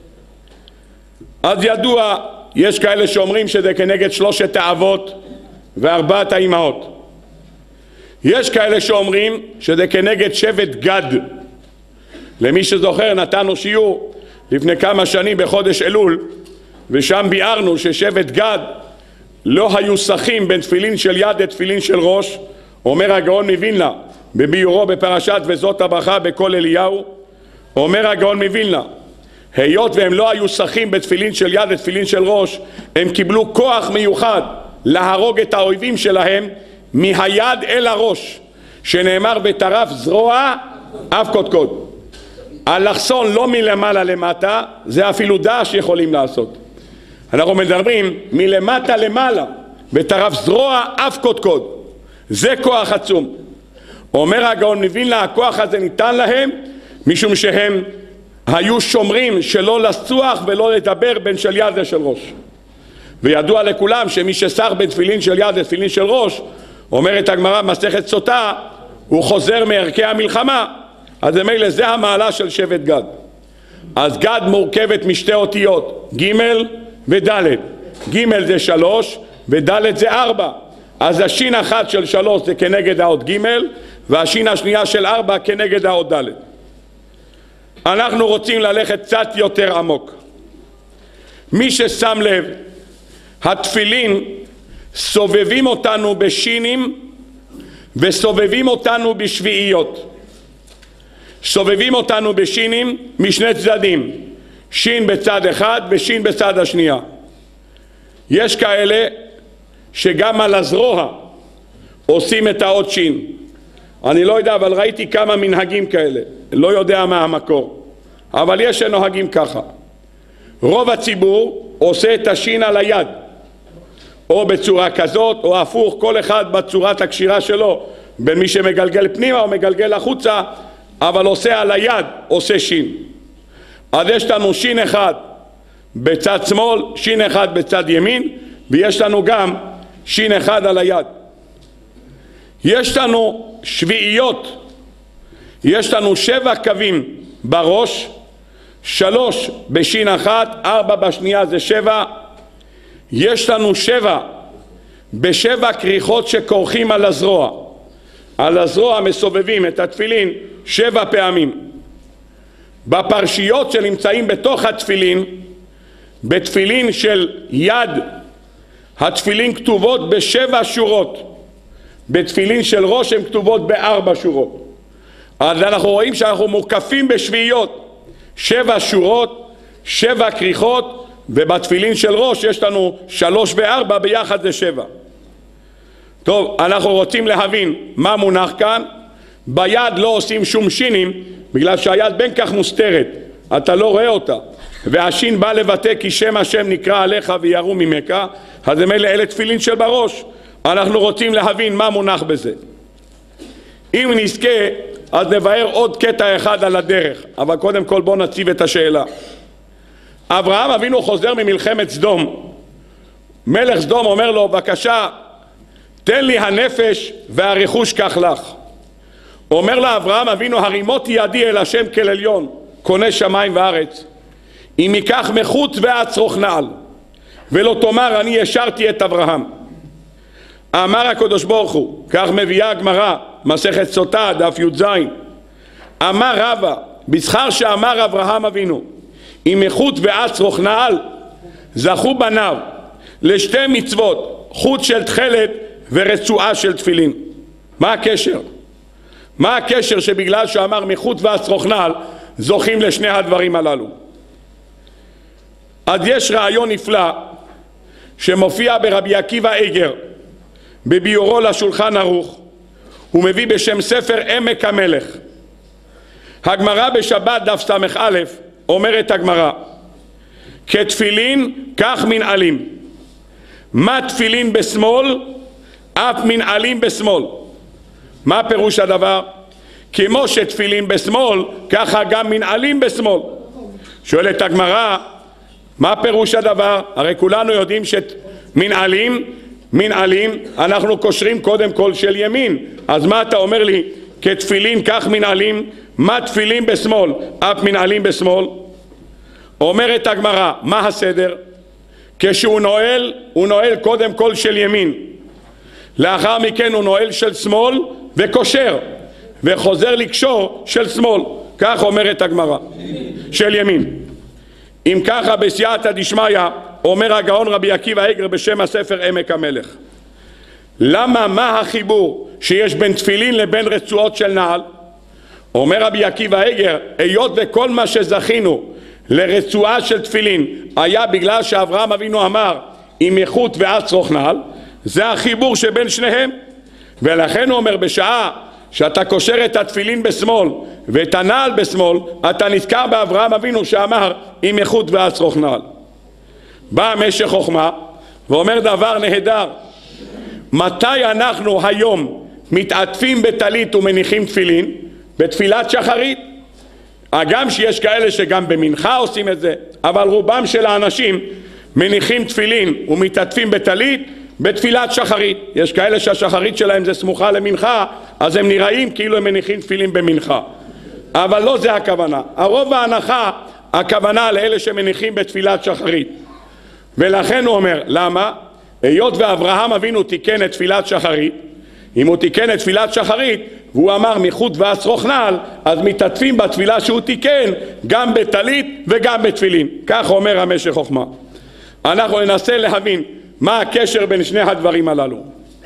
A: אז ידוע, יש כאלה שאומרים שזה כנגד 3 האבות ו4 האימהות. יש כאלה שאומרים שזה כנגד שבט גד. למי שזוכר, נתנו שיעור לפני כמה שנים בחודש אלול, ושם ביארנו ששבט גד לא היו שכים בין תפילין של יד לתפילין של ראש. אומר הגאון מווילנה בביאורו בפרשת וזאת הברכה בקול אליהו, אומר הגאון מווילנה, היות והם לא היו שכים בתפילין של יד לתפילין של ראש, הם קיבלו כוח מיוחד להרוג את האויבים שלהם מהיד אל הראש, שנאמר בטרף זרוע אף קודקוד. אלכסון לא מלמעלה למטה, זה אפילו דש יכולים לעשות. אנחנו מדברים מלמטה למעלה, בטרף זרוע אף קודקוד. זה כוח עצום. אומר הגאון מווילנה, הכוח הזה ניתן להם משום שהם היו שומרים שלא לסוח ולא לדבר בין של יד לשל ראש. וידוע לכולם שמי שסח בין תפילין של יד לתפילין של ראש, אומרת הגמרא במסכת סוטה, הוא חוזר מערכי המלחמה. אז ממילא זה המעלה של שבט גד. אז גד מורכבת משתי אותיות, ג' וד'. ג' זה 3 וד' זה 4. אז השין אחת של 3 זה כנגד האות ג' והשין השנייה של 4 כנגד האות ד'. אנחנו רוצים ללכת קצת יותר עמוק. מי ששם לב, התפילין סובבים אותנו בשינים וסובבים אותנו בשביעיות. סובבים אותנו בשינים משני צדדים, שין בצד אחד ושין בצד השנייה. יש כאלה שגם על הזרוע עושים את האות שין. אני לא יודע, אבל ראיתי כמה מנהגים כאלה, לא יודע מה המקור, אבל יש שנוהגים ככה. רוב הציבור עושה את השין על היד, או בצורה כזאת או הפוך, כל אחד בצורת הקשירה שלו, בין מי שמגלגל פנימה או מגלגל החוצה, אבל עושה על היד, עושה שין. אז יש לנו שין אחד בצד שמאל, שין אחד בצד ימין, ויש לנו גם שין אחד על היד. יש לנו שביעיות, יש לנו 7 קווים בראש, 3 בשין אחת, 4 בשנייה זה 7. יש לנו 7 ב7 כריכות שכורכים על הזרוע. על הזרוע מסובבים את התפילין 7 פעמים. בפרשיות שנמצאים בתוך התפילין, בתפילין של יד, התפילין כתובות ב7 שורות. בתפילין של ראש הן כתובות ב4 שורות. אז אנחנו רואים שאנחנו מוקפים בשביעיות, 7 שורות, 7 כריכות, ובתפילין של ראש יש לנו 3 ו4 ביחד זה 7. טוב, אנחנו רוצים להבין מה מונח כאן. ביד לא עושים שום שינים, בגלל שהיד בין כך מוסתרת, אתה לא רואה אותה, והשין בא לבטא כי שם השם נקרא עליך ויראו ממך, אז אלה תפילין של בראש. אנחנו רוצים להבין מה מונח בזה. אם נזכה אז נבהר עוד קטע אחד על הדרך, אבל קודם כל בוא נציב את השאלה. אברהם אבינו חוזר ממלחמת סדום, מלך סדום אומר לו, בבקשה תן לי הנפש והרכוש כך לך. אומר לה אברהם אבינו, הרימותי ידי אל השם כל עליון, קונה שמיים וארץ, אם ייקח מחוץ ואצרוך נעל, ולא תאמר אני ישרתי את אברהם. אמר הקדוש ברוך הוא, כך מביאה הגמרא, מסכת סוטה, דף י"ז, אמר רבא, בשכר שאמר אברהם אבינו, אם מחוץ ואצרוך נעל, זכו בניו לשתי מצוות, חוט של תכלת ורצועה של תפילין. מה הקשר? מה הקשר שבגלל שאמר מחוץ ואצרוך נעל, זוכים לשני הדברים הללו? אז יש רעיון נפלא שמופיע ברבי עקיבא איגר בביאורו לשולחן ערוך, הוא מביא בשם ספר עמק המלך. הגמרא בשבת דף ס"א אומרת הגמרא, כתפילין כך מנעלים, מה תפילין בשמאל אף מנעלים בשמאל. מה פירוש הדבר? כמו שתפילין בשמאל, ככה גם מנעלים בשמאל. שואלת הגמרא, מה פירוש הדבר? הרי כולנו יודעים מנעלים אנחנו קושרים קודם כל של ימין. אז מה אתה אומר לי? כתפילין כך מנעלים, מה תפילין בשמאל אף מנעלים בשמאל? אומרת הגמרא, מה הסדר? כשהוא נועל, הוא נועל קודם כל של ימין, לאחר מכן הוא נועל של שמאל וקושר וחוזר לקשור של שמאל. כך אומרת הגמרא, של ימין. אם ככה בסייעתא דשמיא אומר הגאון רבי עקיבא איגר בשם הספר עמק המלך. למה, מה החיבור שיש בין תפילין לבין רצועות של נעל? אומר רבי עקיבא איגר, היות וכל מה שזכינו לרצועה של תפילין היה בגלל שאברהם אבינו אמר עם איכות ואצרוך נעל, זה החיבור שבין שניהם. ולכן הוא אומר, בשעה שאתה קושר את התפילין בשמאל ואת הנעל בשמאל, אתה נזכר באברהם אבינו שאמר עם איכות ואצרוך נעל. בא משך חוכמה ואומר דבר נהדר, מתי אנחנו היום מתעטפים בטלית ומניחים תפילין? בתפילת שחרית. גם שיש כאלה שגם במנחה עושים את זה, אבל רובם של האנשים מניחים תפילין ומתעטפים בטלית בתפילת שחרית. יש כאלה שהשחרית שלהם זה סמוכה למנחה, אז הם נראים כאילו הם מניחים תפילין במנחה, אבל לא זה הכוונה. הרוב ההנחה הכוונה לאלה שמניחים בתפילת שחרית. ולכן הוא אומר, למה? היות ואברהם אבינו תיקן את תפילת שחרית, אם הוא תיקן את תפילת שחרית והוא אמר מחוט ואצרוך נעל, אז מתעטפים בתפילה שהוא תיקן גם בטלית וגם בתפילין. כך אומר המשך חוכמה. אנחנו ננסה להבין מה הקשר בין שני הדברים הללו.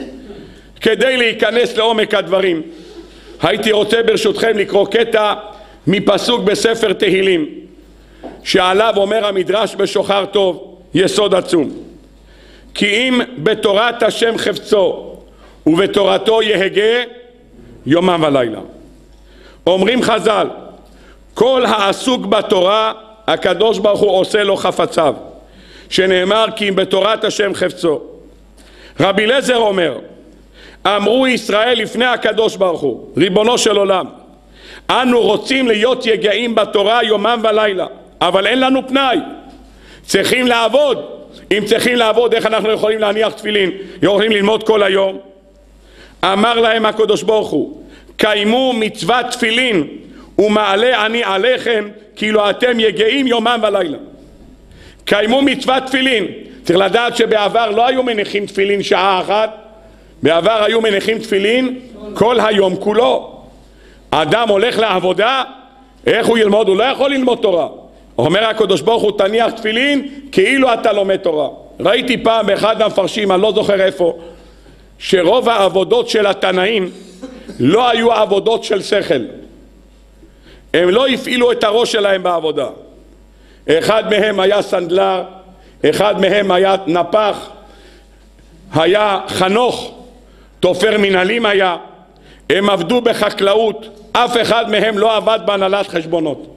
A: כדי להיכנס לעומק הדברים, הייתי רוצה ברשותכם לקרוא קטע מפסוק בספר תהילים, שעליו אומר המדרש בשוחר טוב יסוד עצום. כי אם בתורת השם חפצו ובתורתו יהגה יומם ולילה. אומרים חז"ל, כל העסוק בתורה הקדוש ברוך הוא עושה לו חפציו, שנאמר כי אם בתורת השם חפצו. רבי אליעזר אומר, אמרו ישראל לפני הקדוש ברוך הוא, ריבונו של עולם, אנו רוצים להיות יגעים בתורה יומם ולילה, אבל אין לנו פנאי, צריכים לעבוד. אם צריכים לעבוד, איך אנחנו יכולים להניח תפילין? יכולים ללמוד כל היום? אמר להם הקדוש ברוך הוא, קיימו מצוות תפילין ומעלה אני עליכם כאילו אתם יגעים יומם ולילה. קיימו מצוות תפילין. צריך לדעת שבעבר לא היו מניחים תפילין שעה אחת, בעבר היו מניחים תפילין כל היום כולו. אדם הולך לעבודה, איך הוא ילמוד? הוא לא יכול ללמוד תורה. אומר הקדוש ברוך הוא, תניח תפילין כאילו אתה לומד תורה. ראיתי פעם באחד המפרשים, אני לא זוכר איפה, שרוב העבודות של התנאים לא היו עבודות של שכל. הם לא הפעילו את הראש שלהם בעבודה. אחד מהם היה סנדלר, אחד מהם היה נפח, היה חנוך, תופר מנהלים היה. הם עבדו בחקלאות, אף אחד מהם לא עבד בהנהלת חשבונות.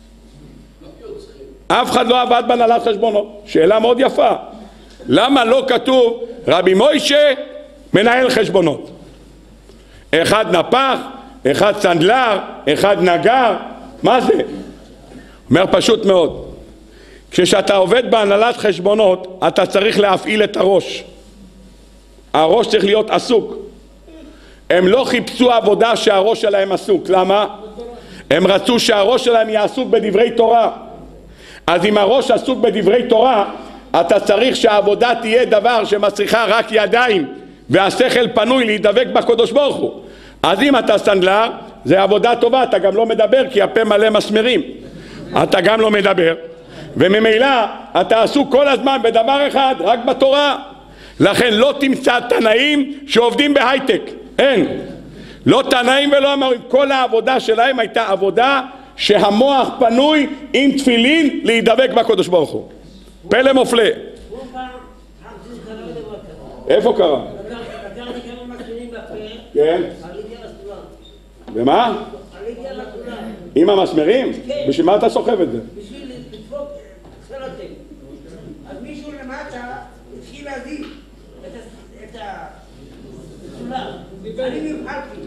A: אף אחד לא עבד בהנהלת חשבונות. שאלה מאוד יפה. למה לא כתוב רבי מוישה מנהל חשבונות? אחד נפח, אחד סנדלר, אחד נגר. מה זה? אומר פשוט מאוד. כשאתה עובד בהנהלת חשבונות, אתה צריך להפעיל את הראש. הראש צריך להיות עסוק. הם לא חיפשו עבודה שהראש שלהם עסוק. למה? הם רצו שהראש שלהם יהיה עסוק בדברי תורה. אז אם הראש עסוק בדברי תורה, אתה צריך שהעבודה תהיה דבר שמצריכה רק ידיים והשכל פנוי להידבק בקדוש ברוך הוא. אז אם אתה סנדלר, זה עבודה טובה, אתה גם לא מדבר כי הפה מלא מסמרים. אתה גם לא מדבר, וממילא אתה עסוק כל הזמן בדבר אחד, רק בתורה. לכן לא תמצא תנאים שעובדים בהייטק, אין. לא תנאים ולא אמרים, כל העבודה שלהם הייתה עבודה שהמוח פנוי עם תפילין להידבק בקדוש ברוך הוא. פלא מופלא. איפה קרה?
B: לקחתי כמה מסמרים בפה.
A: כן.
B: עליתי על הסולם.
A: ומה?
B: עליתי על הסולם.
A: עם המסמרים?
B: כן.
A: בשביל מה אתה סוחב את זה?
B: בשביל לדפוק סלטים. אז מישהו למטה התחיל להזיז את אני נבחרתי.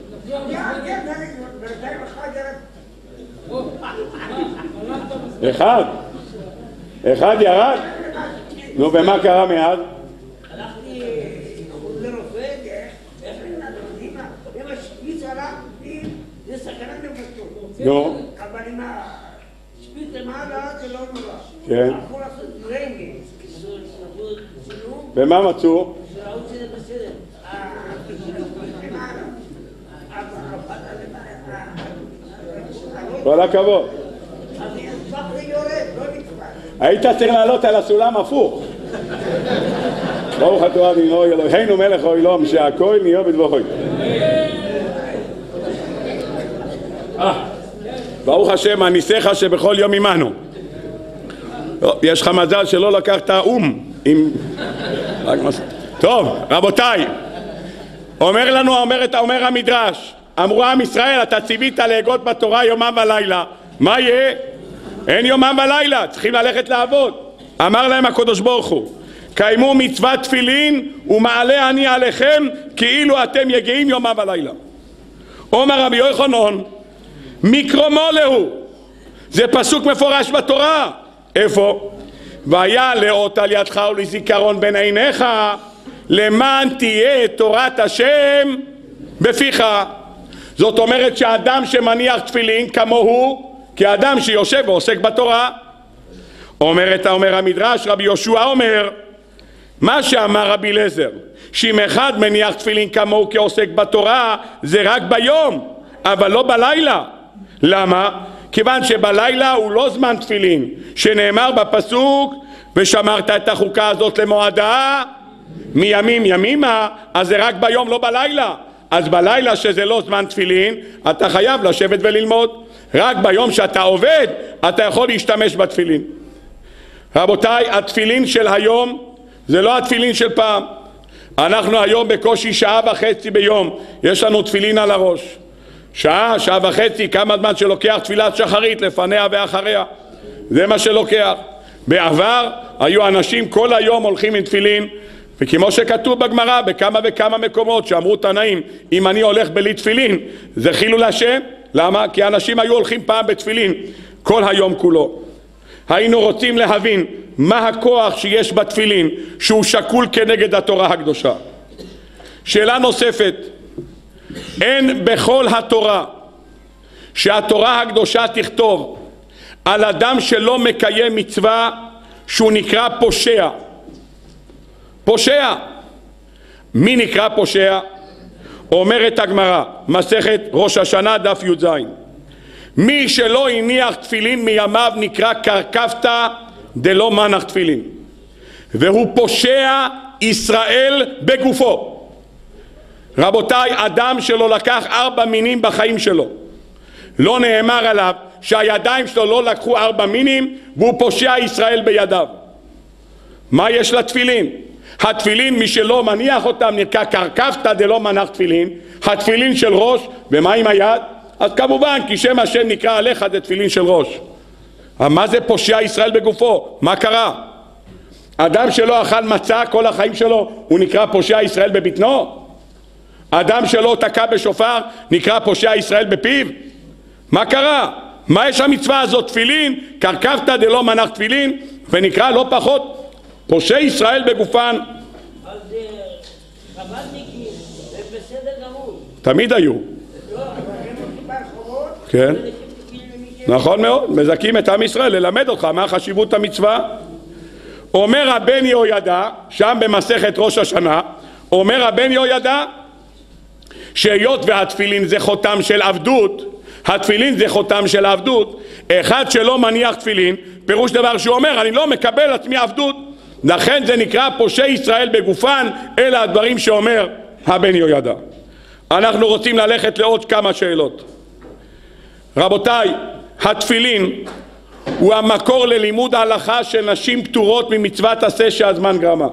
A: אחד ירד? נו, ומה קרה מאז?
B: הלכתי לרופא, איך נדעים? אם השפיץ עלה, זה סכנה נפשטות.
A: נו.
B: אבל אם השפיץ למעלה זה לא נורא.
A: כן.
B: הלכו לעשות רנטגן.
A: ומה מצאו?
B: שראו שזה בסדר.
A: כל הכבוד. היית צריך לעלות על הסולם הפוך. ברוך אתה אדינו אלוהינו מלך העולם שהכל נהיה בדברו. ברוך השם הניסך שבכל יום עמנו. יש לך מזל שלא לקחת טוב רבותיי, אומר המדרש, אמרו עם ישראל אתה ציווית להגות בתורה יומם ולילה, מה יהיה? אין יומם ולילה, צריכים ללכת לעבוד. אמר להם הקדוש ברוך הוא קיימו מצוות תפילין ומעלה אני עליכם כאילו אתם יגעים יומם ולילה. אומר רבי יוחנן מקרומו להו, זה פסוק מפורש בתורה. איפה? והיה לאות על ידך ולזיכרון בין עיניך למען תהיה תורת השם בפיך. זאת אומרת שהאדם שמניח תפילין כמוהו כאדם שיושב ועוסק בתורה. אומר המדרש, רבי יהושע אומר מה שאמר רבי אליעזר שאם אחד מניח תפילין כמוהו כעוסק בתורה זה רק ביום אבל לא בלילה. למה? כיוון שבלילה הוא לא זמן תפילין שנאמר בפסוק ושמרת את החוקה הזאת למועדה מימים ימימה, אז זה רק ביום לא בלילה. אז בלילה שזה לא זמן תפילין אתה חייב לשבת וללמוד, רק ביום שאתה עובד אתה יכול להשתמש בתפילין. רבותיי, התפילין של היום זה לא התפילין של פעם. אנחנו היום בקושי שעה וחצי ביום יש לנו תפילין על הראש, שעה וחצי, כמה זמן שלוקח תפילת שחרית לפניה ואחריה, זה מה שלוקח. בעבר היו אנשים כל היום הולכים עם תפילין, וכמו שכתוב בגמרא בכמה וכמה מקומות שאמרו תנאים אם אני הולך בלי תפילין זה חילול השם. למה? כי אנשים היו הולכים פעם בתפילין כל היום כולו. היינו רוצים להבין מה הכוח שיש בתפילין שהוא שקול כנגד התורה הקדושה. שאלה נוספת, אין בכל התורה שהתורה הקדושה תכתוב על אדם שלא מקיים מצווה שהוא נקרא פושע. פושע. מי נקרא פושע? אומרת הגמרא מסכת ראש השנה דף י"ז מי שלא הניח תפילין מימיו נקרא קרקפתא דלא מנח תפילין והוא פושע ישראל בגופו. רבותיי, אדם שלא לקח 4 מינים בחיים שלו, לא נאמר עליו שהידיים שלו לא לקחו 4 מינים והוא פושע ישראל בידיו. מה יש לתפילין? התפילין מי שלא מניח אותם נקרא קרקפתא דלא מנח תפילין, התפילין של ראש. ומה עם היד? אז כמובן כי שם השם נקרא עליך זה תפילין של ראש. מה זה פושע ישראל בגופו? מה קרה? אדם שלא אכל מצה כל החיים שלו הוא נקרא פושע ישראל בבטנו? אדם שלא תקע בשופר נקרא פושע ישראל בפיו? מה קרה? מה יש המצווה הזאת? תפילין, קרקפתא דלא מנח תפילין, ונקרא לא פחות פושעי ישראל בגופן.
B: אז חב"דניקים הם בסדר גמור.
A: תמיד היו.
B: לא, אבל הם הולכים ברחובות.
A: כן. נכון מאוד, מזכים את עם ישראל ללמד אותך מה חשיבות המצווה. אומר הבן יהוידע שם במסכת ראש השנה, אומר הבן יהוידע שהיות והתפילין זה חותם של עבדות, התפילין זה חותם של עבדות, אחד שלא מניח תפילין פירוש דבר שהוא אומר אני לא מקבל עצמי עבדות, לכן זה נקרא פושעי ישראל בגופן. אלה הדברים שאומר הבן יהוידע. אנחנו רוצים ללכת לעוד כמה שאלות. רבותיי, התפילין הוא המקור ללימוד ההלכה של נשים פטורות ממצוות עשה שהזמן גרמה.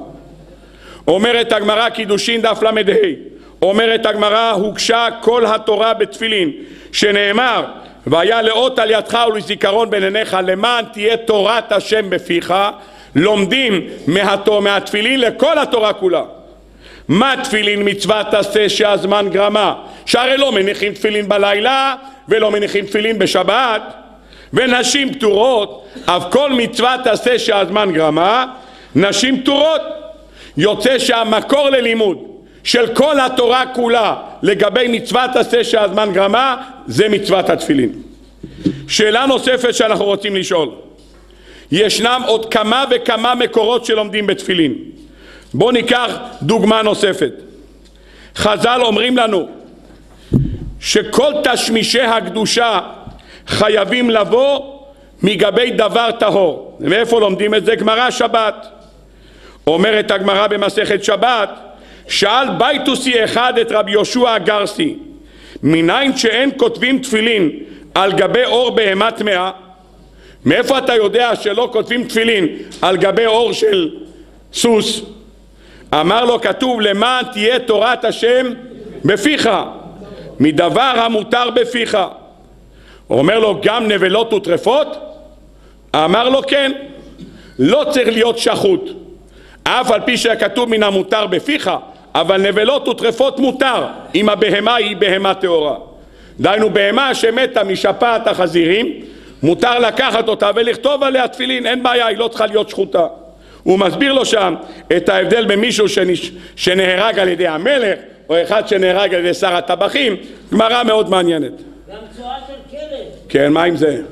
A: אומרת הגמרא קידושין דף ל"ה, אומרת הגמרא הוגשה כל התורה בתפילין שנאמר והיה לאות על ידך ולזיכרון בין עיניך למען תהיה תורת השם בפיך. לומדים מהתפילין לכל התורה כולה. מה תפילין מצוות עשה שהזמן גרמה? שהרי לא מניחים תפילין בלילה ולא מניחים תפילין בשבת, ונשים פטורות, אף כל מצוות עשה שהזמן גרמה, נשים פטורות. יוצא שהמקור ללימוד של כל התורה כולה לגבי מצוות עשה שהזמן גרמה זה מצוות התפילין. שאלה נוספת שאנחנו רוצים לשאול, ישנם עוד כמה וכמה מקורות שלומדים בתפילין. בואו ניקח דוגמה נוספת. חז"ל אומרים לנו שכל תשמישי הקדושה חייבים לבוא מגבי דבר טהור. ואיפה לומדים את זה? גמרא שבת. אומרת הגמרא במסכת שבת, שאל בייתוסי אחד את רבי יהושע הגרסי, מניין שאין כותבים תפילין על גבי אור בהמה טמאה? מאיפה אתה יודע שלא כותבים תפילין על גבי אור של סוס? אמר לו, כתוב למען תהיה תורת השם בפיך, מדבר המותר בפיך. אומר לו, גם נבלות וטרפות? אמר לו, כן. לא צריך להיות שחוט, אף על פי שכתוב מן המותר בפיך, אבל נבלות וטרפות מותר אם הבהמה היא בהמה טהורה. דהיינו בהמה שמתה משפעת החזירים, מותר לקחת אותה ולכתוב עליה תפילין, אין בעיה, היא לא צריכה להיות שחוטה. הוא מסביר לו שם את ההבדל בין מישהו שנהרג על ידי המלך או אחד שנהרג על ידי שר הטבחים. גמרא מאוד מעניינת.
B: גם צואה של כלב.
A: כן, מה עם זה?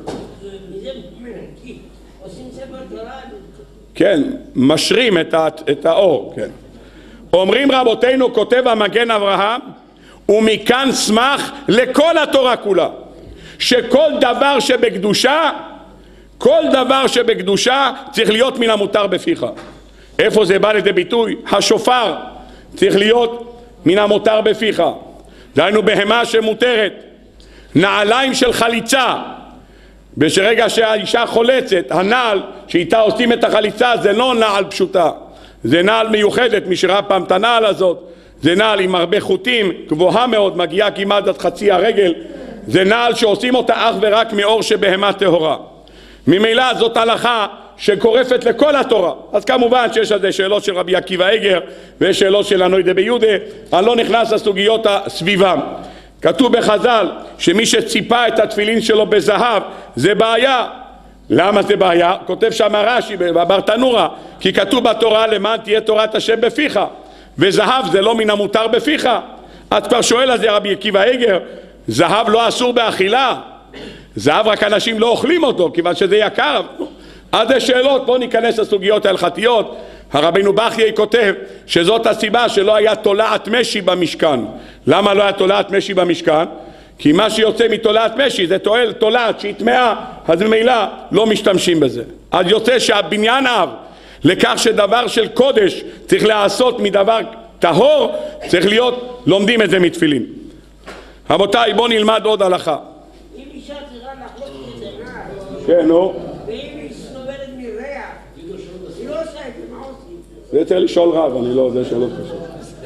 B: עושים ספר תורה.
A: כן, משרים את האור. כן. אומרים רבותינו, כותב המגן אברהם, ומכאן סמך לכל התורה כולה, שכל דבר שבקדושה, כל דבר שבקדושה צריך להיות מן המותר בפיך. איפה זה בא לידי ביטוי? השופר צריך להיות מן המותר בפיך. דהיינו בהמה שמותרת. נעליים של חליצה, בשרגע שהאישה חולצת, הנעל שאיתה עושים את החליצה זה לא נעל פשוטה, זה נעל מיוחדת. מי שראה פעם את הנעל הזאת, זה נעל עם הרבה חוטים, גבוהה מאוד, מגיעה כמעט עד חצי הרגל. זה נעל שעושים אותה אך ורק מאור שבהמה טהורה. ממילא זאת הלכה שקורפת לכל התורה. אז כמובן שיש על זה שאלות של רבי עקיבא איגר ויש שאלות של הנוידה ביהודה, אני לא נכנס לסוגיות הסביבם. כתוב בחז"ל שמי שציפה את התפילין שלו בזהב זה בעיה. למה זה בעיה? כותב שם רש"י בברטנורה, כי כתוב בתורה למען תהיה תורת השם בפיך, וזהב זה לא מן המותר בפיך. אז כבר שואל על זה רבי עקיבא איגר, זהב לא אסור באכילה, זהב רק אנשים לא אוכלים אותו כיוון שזה יקר. אז זה שאלות, בואו ניכנס לסוגיות ההלכתיות. הרבינו בחיי כותב שזאת הסיבה שלא היה תולעת משי במשכן. למה לא היה תולעת משי במשכן? כי מה שיוצא מתולעת משי זה תולעת שהיא טמאה, אז ממילא לא משתמשים בזה. אז יוצא שהבניין אב לכך שדבר של קודש צריך לעשות מדבר טהור, צריך להיות, לומדים את זה מתפילין. רבותיי, בואו נלמד עוד הלכה.
B: אם אישה צריכה לחלוק את זה,
A: כן, נו.
B: ואם היא סובלת מריח, היא לא עושה את זה, מה עושים?
A: זה צריך לשאול רב, אני לא יודע שאלות קשות.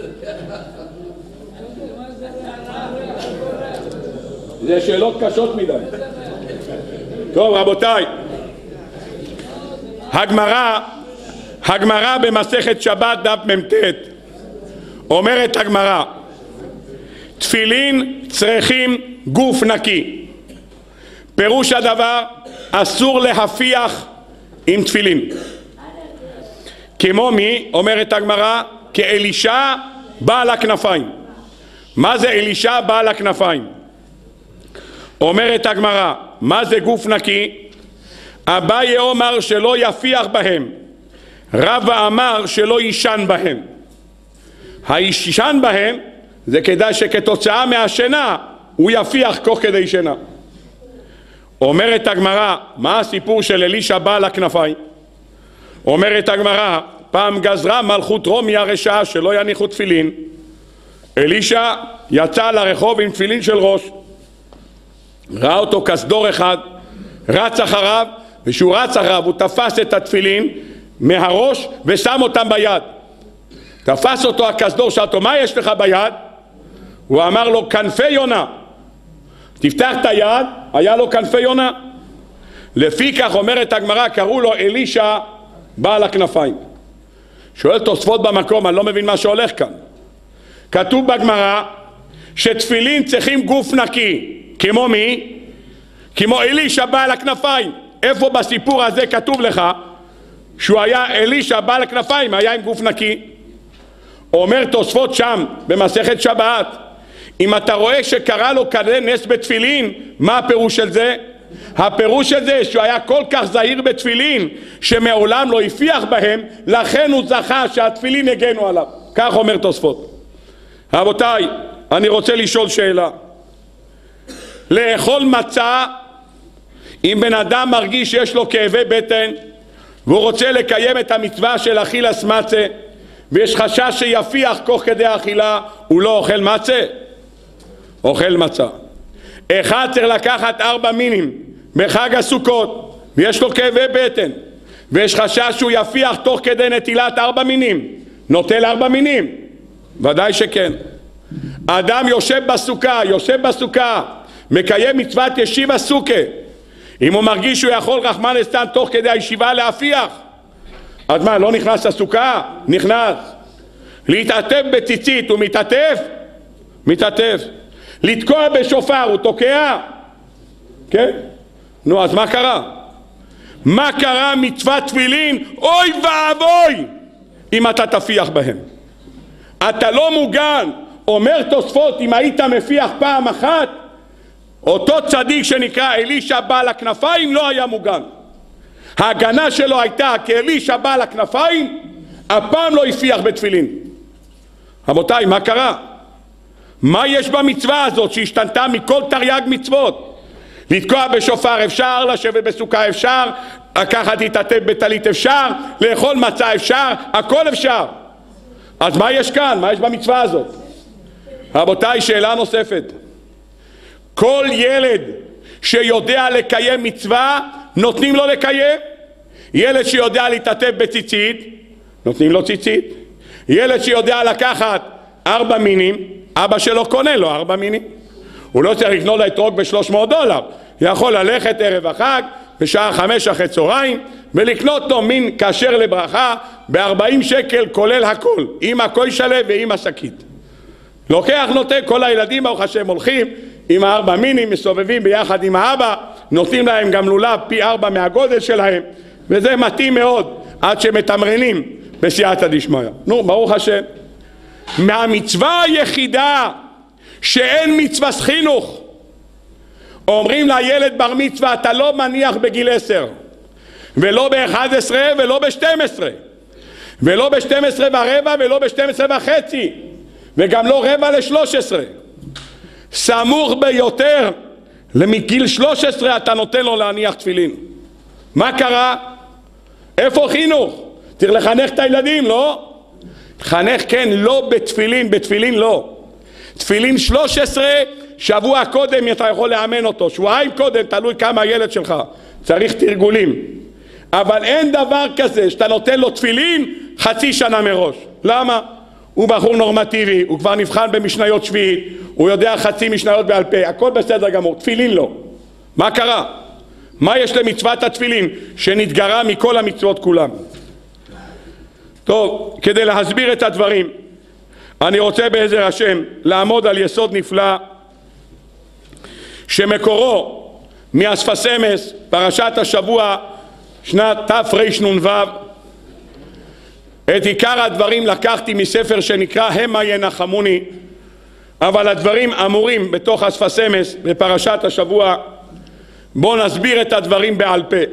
A: זה שאלות קשות מדי. טוב רבותיי, הגמרא במסכת שבת דף מ"ט אומרת הגמרא, תפילין צריכים גוף נקי. פירוש הדבר, אסור להפיח עם תפילין. כמו מי? אומרת הגמרא, כאלישע בעל הכנפיים. מה זה אלישע בעל הכנפיים? אומרת הגמרא, מה זה גוף נקי? אביי אומר שלא יפיח בהם, רבא אמר שלא יישן בהם. הישן בהם זה כדאי שכתוצאה מהשינה הוא יפיח תוך כדי שינה. אומרת הגמרא, מה הסיפור של אלישע בעל הכנפיים? אומרת הגמרא, פעם גזרה מלכות רומי הרשעה שלא יניחו תפילין. אלישע יצא לרחוב עם תפילין של ראש, ראה אותו כסדור אחד, רץ אחריו, ושהוא רץ אחריו הוא תפס את התפילין מהראש ושם אותם ביד. תפס אותו הכסדור, שאל אותו, מה יש לך ביד? הוא אמר לו, כנפי יונה. תפתח את היד, היה לו כנפי יונה. לפי כך אומרת הגמרא, קראו לו אלישע בעל הכנפיים. שואל תוספות במקום, אני לא מבין מה שהולך כאן. כתוב בגמרא שתפילין צריכים גוף נקי. כמו מי? כמו אלישע בעל הכנפיים. איפה בסיפור הזה כתוב לך שהוא היה אלישע בעל הכנפיים, היה עם גוף נקי? אומר תוספות שם במסכת שבת, אם אתה רואה שקרה לו כזה נס בתפילין, מה הפירוש של זה? הפירוש של זה שהוא היה כל כך זהיר בתפילין שמעולם לא הפיח בהם, לכן הוא זכה שהתפילין הגנו עליו. כך אומר תוספות. רבותיי, אני רוצה לשאול שאלה. לאכול מצה, אם בן אדם מרגיש שיש לו כאבי בטן והוא רוצה לקיים את המצווה של אכילת מצה ויש חשש שיפיח תוך כדי האכילה, הוא לא אוכל מצה? אוכל מצה. אחד צריך לקחת 4 מינים בחג הסוכות ויש לו כאבי בטן ויש חשש שהוא יפיח תוך כדי נטילת 4 מינים, נוטל 4 מינים? ודאי שכן. אדם יושב בסוכה, מקיים מצוות ישיבה סוכה, אם הוא מרגיש שהוא יכול רחמן אסתן תוך כדי הישיבה להפיח, אז מה, לא נכנס לסוכה? נכנס. להתעטף בציצית הוא מתעטף? מתעטף. לתקוע בשופר הוא תוקע? כן? נו, אז מה קרה? מה קרה מצוות תפילין? אוי ואבוי אם אתה תפיח בהם. אתה לא מוגן. אומר תוספות, אם היית מפיח פעם אחת, אותו צדיק שנקרא אלישע בעל הכנפיים לא היה מוגן. ההגנה שלו הייתה כאלישע בעל הכנפיים, הפעם לא הפיח בתפילין. רבותיי, מה קרה? מה יש במצווה הזאת שהשתנתה מכל תרי"ג מצוות? לתקוע בשופר אפשר, לשבת בסוכה אפשר, לקחת להתעטף בטלית אפשר, לאכול מצה אפשר, הכל אפשר. אז מה יש כאן? מה יש במצווה הזאת? רבותיי, שאלה נוספת. כל ילד שיודע לקיים מצווה נותנים לו לקיים. ילד שיודע להתעטף בציצית נותנים לו ציצית. ילד שיודע לקחת 4 מינים, אבא שלו קונה לו 4 מינים. הוא לא צריך לקנות לו אתרוג $300, יכול ללכת ערב החג בשעה 5 אחרי צהריים ולקנות לו מין כשר לברכה ב40 שקל כולל הכל, עם הכוישלה ועם השקית. לוקח נותן, כל הילדים ברוך השם הולכים עם 4 מינים, מסובבים ביחד עם האבא, נותנים להם גם לולב פי 4 מהגודל שלהם, וזה מתאים מאוד עד שמתמרנים בסייעתא דשמיא. נו, ברוך השם. מהמצווה היחידה שאין מצווה חינוך, אומרים לילד בר מצווה אתה לא מניח בגיל 10 ולא ב-11 ולא ב-12 ולא ב-12 ורבע ולא ב-12 וחצי וגם לא רבע ל-13, סמוך ביותר למגיל 13 אתה נותן לו להניח תפילין. מה קרה? איפה חינוך? צריך לחנך את הילדים, לא? חנך כן, לא בתפילין, בתפילין לא. תפילין 13 שבוע קודם אתה יכול לאמן אותו, שבועיים קודם, תלוי כמה הילד שלך, צריך תרגולים. אבל אין דבר כזה שאתה נותן לו תפילין חצי שנה מראש. למה? הוא בחור נורמטיבי, הוא כבר נבחן במשניות שביעית, הוא יודע חצי משניות בעל פה, הכל בסדר גמור, תפילין לא. מה קרה? מה יש למצוות התפילין שנתגרה מכל המצוות כולם? טוב, כדי להסביר את הדברים, אני רוצה בעזר השם לעמוד על יסוד נפלא שמקורו מאספס אמס, פרשת השבוע, שנת תרנ"ו. את עיקר הדברים לקחתי מספר שנקרא המה ינחמוני, אבל הדברים אמורים בתוך אספס אמס בפרשת השבוע. בואו נסביר את הדברים בעל פה.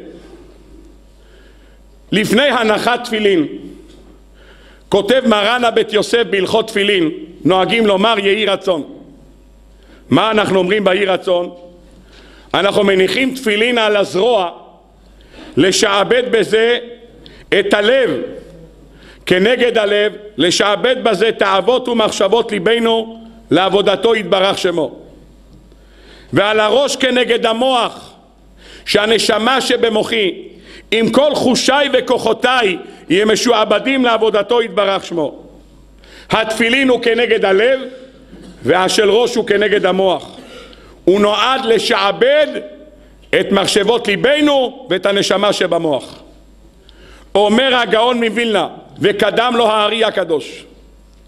A: לפני הנחת תפילין, כותב מרן הבית יוסף בהלכות תפילין, נוהגים לומר יהי רצון. מה אנחנו אומרים ביהי רצון? אנחנו מניחים תפילין על הזרוע, לשעבד בזה את הלב כנגד הלב, לשעבד בזה תאוות ומחשבות ליבנו לעבודתו יתברך שמו. ועל הראש כנגד המוח, שהנשמה שבמוחי עם כל חושיי וכוחותיי יהיה משועבדים לעבודתו יתברך שמו. התפילין הוא כנגד הלב והשל ראש הוא כנגד המוח. הוא נועד לשעבד את מחשבות ליבנו ואת הנשמה שבמוח. אומר הגאון מווילנה וקדם לו הארי הקדוש,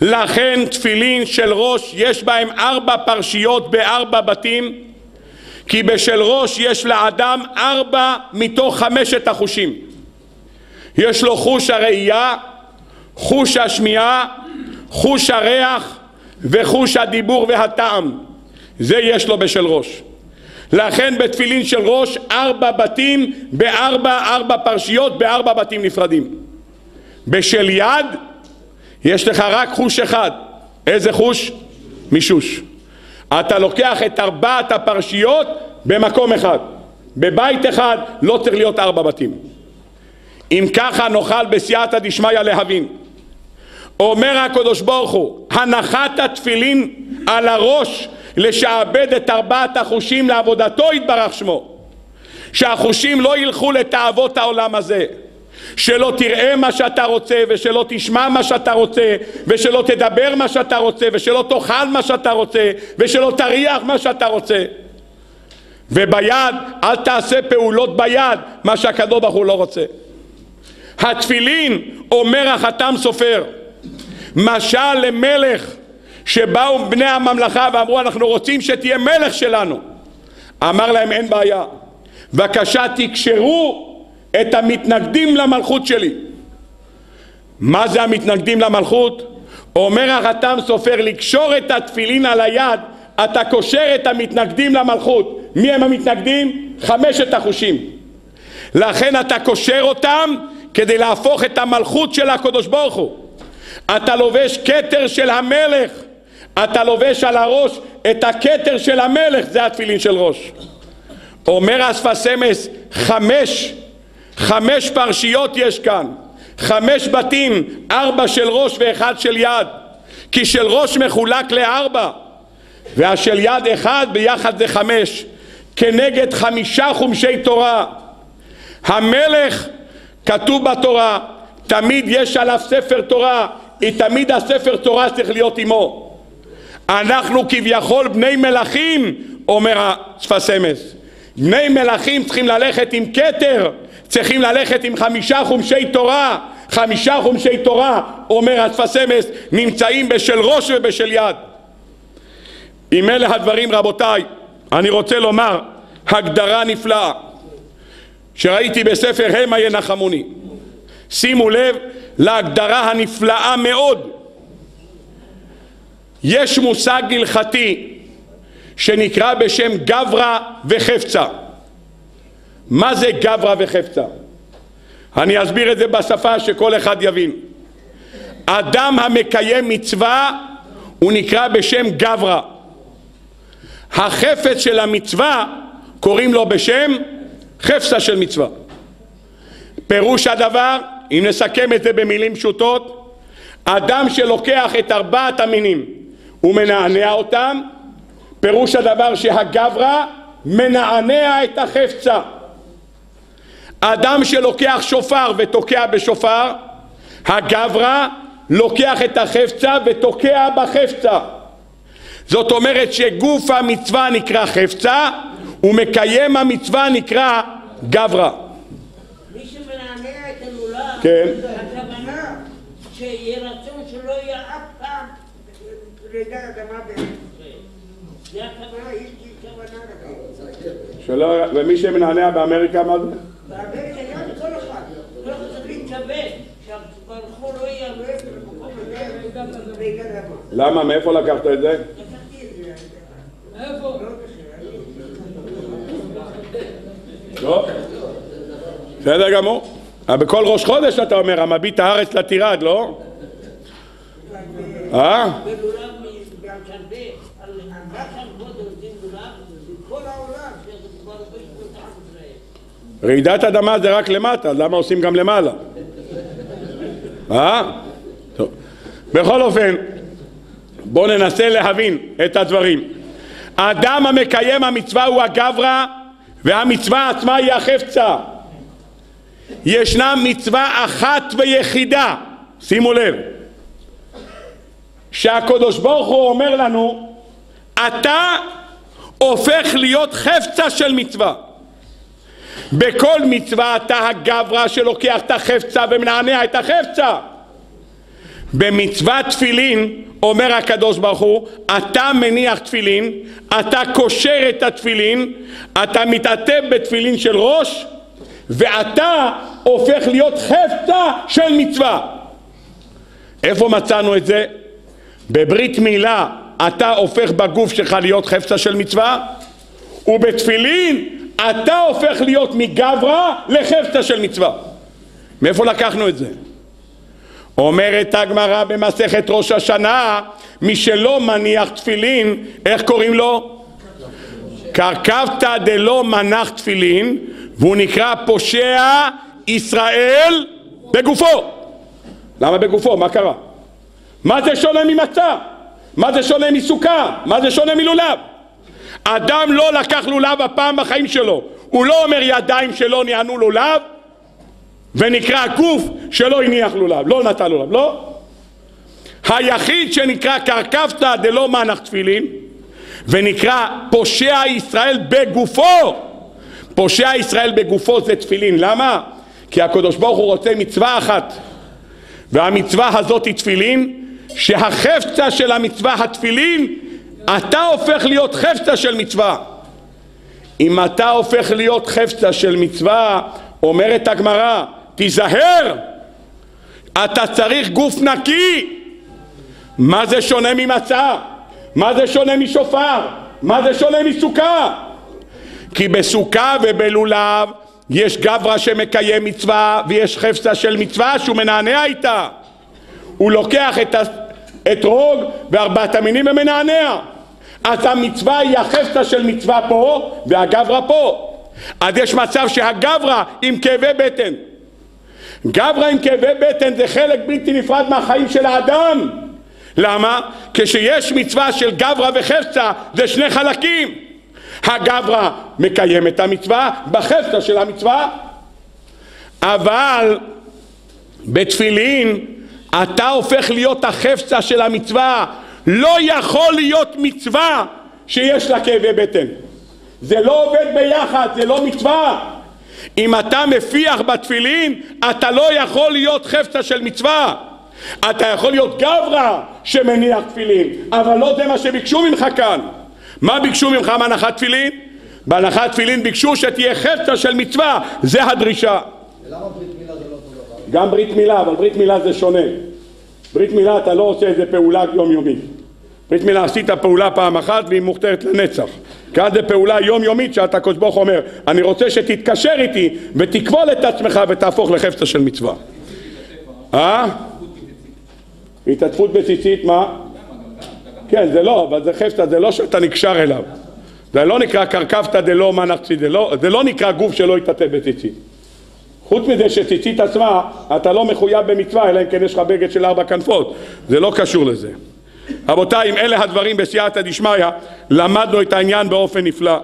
A: לכן תפילין של ראש יש בהם 4 פרשיות ב4 בתים, כי בשל ראש יש לאדם 4 מתוך 5 החושים. יש לו חוש הראייה, חוש השמיעה, חוש הריח וחוש הדיבור והטעם. זה יש לו בשל ראש. לכן בתפילין של ראש 4 בתים ב4 פרשיות ב4 בתים נפרדים. בשל יד יש לך רק חוש אחד. איזה חוש? מישוש. אתה לוקח את 4 הפרשיות במקום אחד. בבית אחד לא צריך להיות 4 בתים. אם ככה נוכל בסייעתא דשמיא להבין. אומר הקדוש ברוך הוא, הנחת התפילין על הראש לשעבד את 4 החושים לעבודתו יתברך שמו. שהחושים לא ילכו לתאוות העולם הזה. שלא תראה מה שאתה רוצה, ושלא תשמע מה שאתה רוצה, ושלא תדבר מה שאתה רוצה, ושלא תאכל מה שאתה רוצה, ושלא תריח מה שאתה רוצה. וביד אל תעשה פעולות ביד מה שהקדוש ברוך הוא לא רוצה. התפילין, אומר החתם סופר, משל למלך שבאו בני הממלכה ואמרו אנחנו רוצים שתהיה מלך שלנו. אמר להם אין בעיה, בבקשה תקשרו את המתנגדים למלכות שלי. מה זה המתנגדים למלכות? אומר החתם סופר, לקשור את התפילין על היד, אתה קושר את המתנגדים למלכות. מי הם המתנגדים? 5 החושים. לכן אתה קושר אותם כדי להפוך את המלכות של הקדוש ברוך הוא. אתה לובש כתר של המלך, אתה לובש על הראש את הכתר של המלך, זה התפילין של ראש. אומר השפת אמס, 5 פרשיות יש כאן, 5 בתים, 4 של ראש ו1 של יד, כי של ראש מחולק ל4 והשל יד 1 ביחד זה 5, כנגד 5 חומשי תורה. המלך כתוב בתורה, תמיד יש עליו ספר תורה, תמיד הספר תורה צריך להיות עמו. אנחנו כביכול בני מלכים, אומר השפת אמס, בני מלכים צריכים ללכת עם כתר, צריכים ללכת עם 5 חומשי תורה. 5 חומשי תורה, אומר השפת אמס, נמצאים בשל ראש ובשל יד. עם אלה הדברים רבותיי, אני רוצה לומר הגדרה נפלאה שראיתי בספר המה ינחמוני. שימו לב להגדרה הנפלאה מאוד. יש מושג הלכתי שנקרא בשם גברא וחפצה. מה זה גברא וחפצה? אני אסביר את זה בשפה שכל אחד יבין. אדם המקיים מצווה הוא נקרא בשם גברא. החפץ של המצווה קוראים לו בשם חפצה של מצווה. פירוש הדבר, אם נסכם את זה במילים פשוטות, אדם שלוקח את 4 המינים ומנענע אותם, פירוש הדבר שהגברא מנענע את החפצה. אדם שלוקח שופר ותוקע בשופר, הגברא לוקח את החפצה ותוקע בחפצה. זאת אומרת שגוף המצווה נקרא חפצה ומקיים המצווה נקרא גברא.
B: מי שמנענע את הלולב,
A: כן.
B: הכוונה שיהיה רצון שלא יהיה אף פעם רעידת אדמה בארץ. זה הכוונה, יש לי כוונה לכך.
A: ומי שמנענע באמריקה מה זה?
B: באמריקה גם כל אחד. כל אחד צריך להתכוון שהברחו לא יהיה במקום הזה רעידת אדמה.
A: למה? מאיפה לקחת את זה?
B: לקחתי את זה. מאיפה?
A: לא? בסדר גמור. בכל ראש חודש אתה אומר, המביט הארץ לתירד, לא? רעידת אדמה זה רק למטה, למה עושים גם למעלה? טוב. בכל אופן, בואו ננסה להבין את הדברים. האדם המקיים המצווה הוא הגברא, והמצווה עצמה היא החפצה. ישנה מצווה אחת ויחידה, שימו לב, שהקדוש ברוך הוא אומר לנו, אתה הופך להיות חפצה של מצווה. בכל מצווה אתה הגברא שלוקח את החפצה ומנענע את החפצה. במצוות תפילין אומר הקדוש ברוך הוא, אתה מניח תפילין, אתה קושר את התפילין, אתה מתעטב בתפילין של ראש, ואתה הופך להיות חפצה של מצווה. איפה מצאנו את זה? בברית מילה אתה הופך בגוף שלך להיות חפצה של מצווה, ובתפילין אתה הופך להיות מגברא לחפצה של מצווה. מאיפה לקחנו את זה? אומרת הגמרא במסכת ראש השנה, מי שלא מניח תפילין, איך קוראים לו? קרקבתא דלא מנח תפילין, והוא נקרא פושע ישראל בגופו. למה בגופו? מה קרה? מה זה שונה ממצה? מה זה שונה מסוכה? מה זה שונה מלולב? אדם לא לקח לולב הפעם בחיים שלו, הוא לא אומר ידיים שלא נענו לולב ונקרא גוף שלא הניח לולב, לא נטע לולב, לא. היחיד שנקרא קרקבתא דלא מנח תפילין ונקרא פושע ישראל בגופו, פושע ישראל בגופו זה תפילין. למה? כי הקדוש ברוך הוא רוצה מצווה אחת, והמצווה הזאת היא תפילין, שהחפצה של המצווה התפילין, אתה הופך להיות חפצה של מצווה. אם אתה הופך להיות חפצה של מצווה, אומרת הגמרא, תיזהר, אתה צריך גוף נקי. מה זה שונה ממצה? מה זה שונה משופר? מה זה שונה מסוכה? כי בסוכה ובלולב יש גברא שמקיים מצווה, ויש חפצה של מצווה שהוא מנענע איתה. הוא לוקח את רוג וארבעת המינים ומנענע. אז המצווה היא החפצה של מצווה פה והגברא פה. אז יש מצב שהגברא עם כאבי בטן. גברא עם כאבי בטן זה חלק בלתי נפרד מהחיים של האדם. למה? כשיש מצווה של גברא וחפצה זה שני חלקים. הגברא מקיים את המצווה בחפצה של המצווה, אבל בתפילין אתה הופך להיות החפצה של המצווה. לא יכול להיות מצווה שיש לה כאבי בטן, זה לא עובד ביחד, זה לא מצווה. אם אתה מפיח בתפילין אתה לא יכול להיות חפצה של מצווה. אתה יכול להיות גברא שמניח תפילין, אבל לא זה מה שביקשו ממך כאן. מה ביקשו ממך בהנחת תפילין? בהנחת תפילין ביקשו שתהיה חפצה של מצווה, זה הדרישה.
C: ולמה ברית מילה זה לא אותו דבר?
A: גם ברית מילה, אבל ברית מילה זה שונה. ברית מילה אתה לא עושה איזה פעולה יומיומית. ברית מילה עשית פעולה פעם אחת והיא מוכתרת לנצח. כאן זה פעולה יומיומית שאתה הקדוש ברוך הוא אומר, אני רוצה שתתקשר איתי ותקבול את עצמך ותהפוך לחפצה של מצווה. התעטפות בציצית, מה? כן, זה לא, אבל זה חפצה, זה לא שאתה נקשר אליו. זה לא נקרא קרקבתא דלא מנח ציצית, זה לא נקרא גוף שלא יתעטף בציצית. חוץ מזה שציצית עצמה, אתה לא מחויב במצווה, אלא אם כן יש לך בגד של 4 כנפות. זה לא קשור לזה. רבותיי, אם אלה הדברים בסייעתא דשמיא, למדנו את העניין באופן נפלא.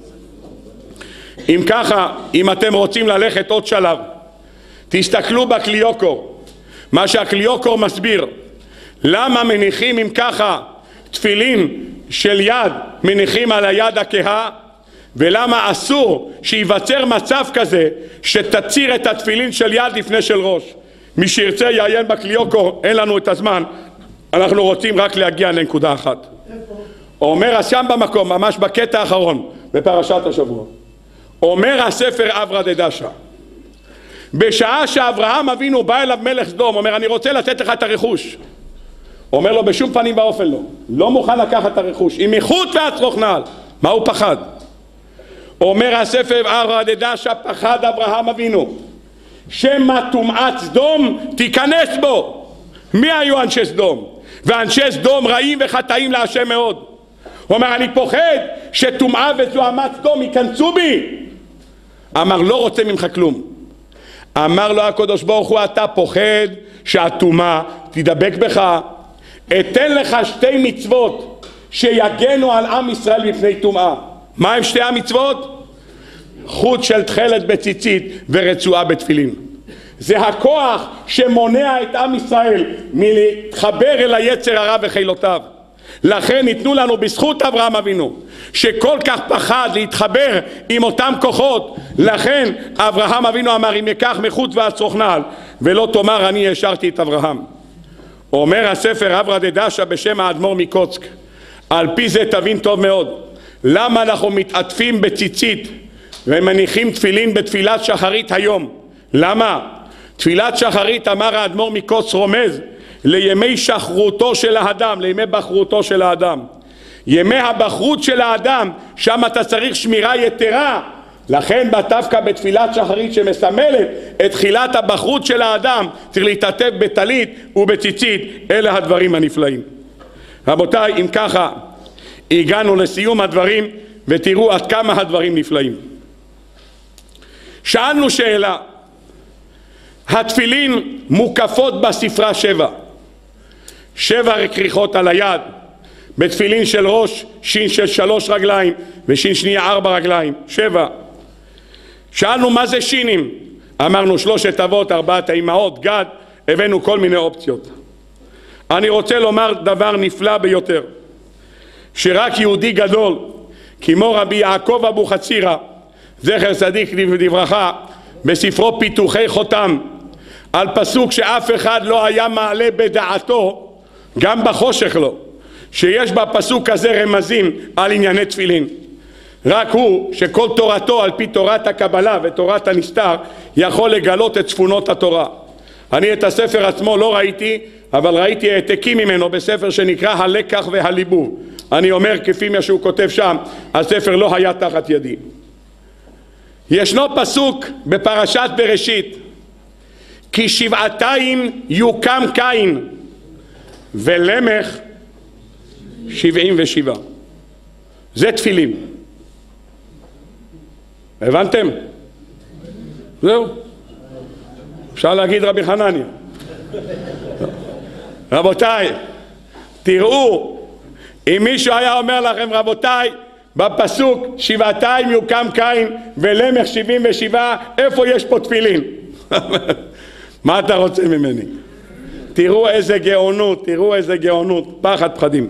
A: אם ככה, אם אתם רוצים ללכת עוד שלב, תסתכלו בקליוקור. מה שהקליוקור מסביר, למה מניחים אם ככה תפילין של יד מניחים על היד הכהה, ולמה אסור שיווצר מצב כזה שתציר את התפילין של יד לפני של ראש. מי שירצה יעיין בקליוקור, אין לנו את הזמן, אנחנו רוצים רק להגיע לנקודה אחת. אומר השם במקום, ממש בקטע האחרון בפרשת השבוע, אומר הספר אברא דדשא, בשעה שאברהם אבינו בא אליו מלך סדום, אומר אני רוצה לתת לך את הרכוש, אומר לו בשום פנים באופן לא, לא מוכן לקחת את הרכוש, עם איכות והצרוך נעל. מה הוא פחד? אומר הספר אברא דדשא, פחד אברהם אבינו שמא טומאת סדום תיכנס בו. מי היו אנשי סדום? ואנשי סדום רעים וחטאים להשם מאוד. הוא אומר אני פוחד שטומאה וזוהמת סדום ייכנסו בי. אמר לא רוצה ממך כלום. אמר לו הקדוש ברוך הוא, אתה פוחד שהטומאה תדבק בך, אתן לך 2 מצוות שיגנו על עם ישראל מפני טומאה. מה הם 2 המצוות? חוט של תכלת בציצית ורצועה בתפילין. זה הכוח שמונע את עם ישראל מלהתחבר אל היצר הרע וחילותיו. לכן ניתנו לנו בזכות אברהם אבינו שכל כך פחד להתחבר עם אותם כוחות. לכן אברהם אבינו אמר אם יקח מחוץ והצרוך נעל, ולא תאמר אני השארתי את אברהם. אומר הספר אברא דדשא בשם האדמו"ר מקוצק, על פי זה תבין טוב מאוד למה אנחנו מתעטפים בציצית ומניחים תפילין בתפילת שחרית היום. למה? תפילת שחרית, אמר האדמו"ר מקוצק, רומז לימי שחרותו של האדם, לימי בחרותו של האדם. ימי הבחרות של האדם, שם אתה צריך שמירה יתרה. לכן דווקא בתפילת שחרית שמסמלת את תחילת הבחרות של האדם צריך להתעטף בטלית ובציצית. אלה הדברים הנפלאים. רבותיי, אם ככה הגענו לסיום הדברים, ותראו עד כמה הדברים נפלאים. שאלנו שאלה, התפילין מוקפות בספרה 7 כריכות על היד, בתפילין של ראש שין של 3 רגליים ושין שנייה 4 רגליים, 7. שאלנו מה זה שינים, אמרנו 3 אבות, 4 האימהות, גד, הבאנו כל מיני אופציות. אני רוצה לומר דבר נפלא ביותר, שרק יהודי גדול כמו רבי יעקב אבוחצירא זכר צדיק לברכה בספרו פיתוחי חותם, על פסוק שאף אחד לא היה מעלה בדעתו, גם בחושך לו, שיש בפסוק הזה רמזים על ענייני תפילין. רק הוא שכל תורתו על פי תורת הקבלה ותורת הנסתר יכול לגלות את צפונות התורה. אני את הספר עצמו לא ראיתי, אבל ראיתי העתקים ממנו בספר שנקרא הלקח והליבוב. אני אומר כפי מה שהוא כותב שם, הספר לא היה תחת ידי. ישנו פסוק בפרשת בראשית, כי 7 יוקם קין ולמך 77. זה תפילין. הבנתם? זהו. אפשר להגיד רבי חנניה. רבותיי, תראו, אם מישהו היה אומר לכם רבותיי בפסוק 7 יוקם קין ולמך 77, איפה יש פה תפילין? מה אתה רוצה ממני? תראו איזה גאונות, תראו איזה גאונות, פחד פחדים.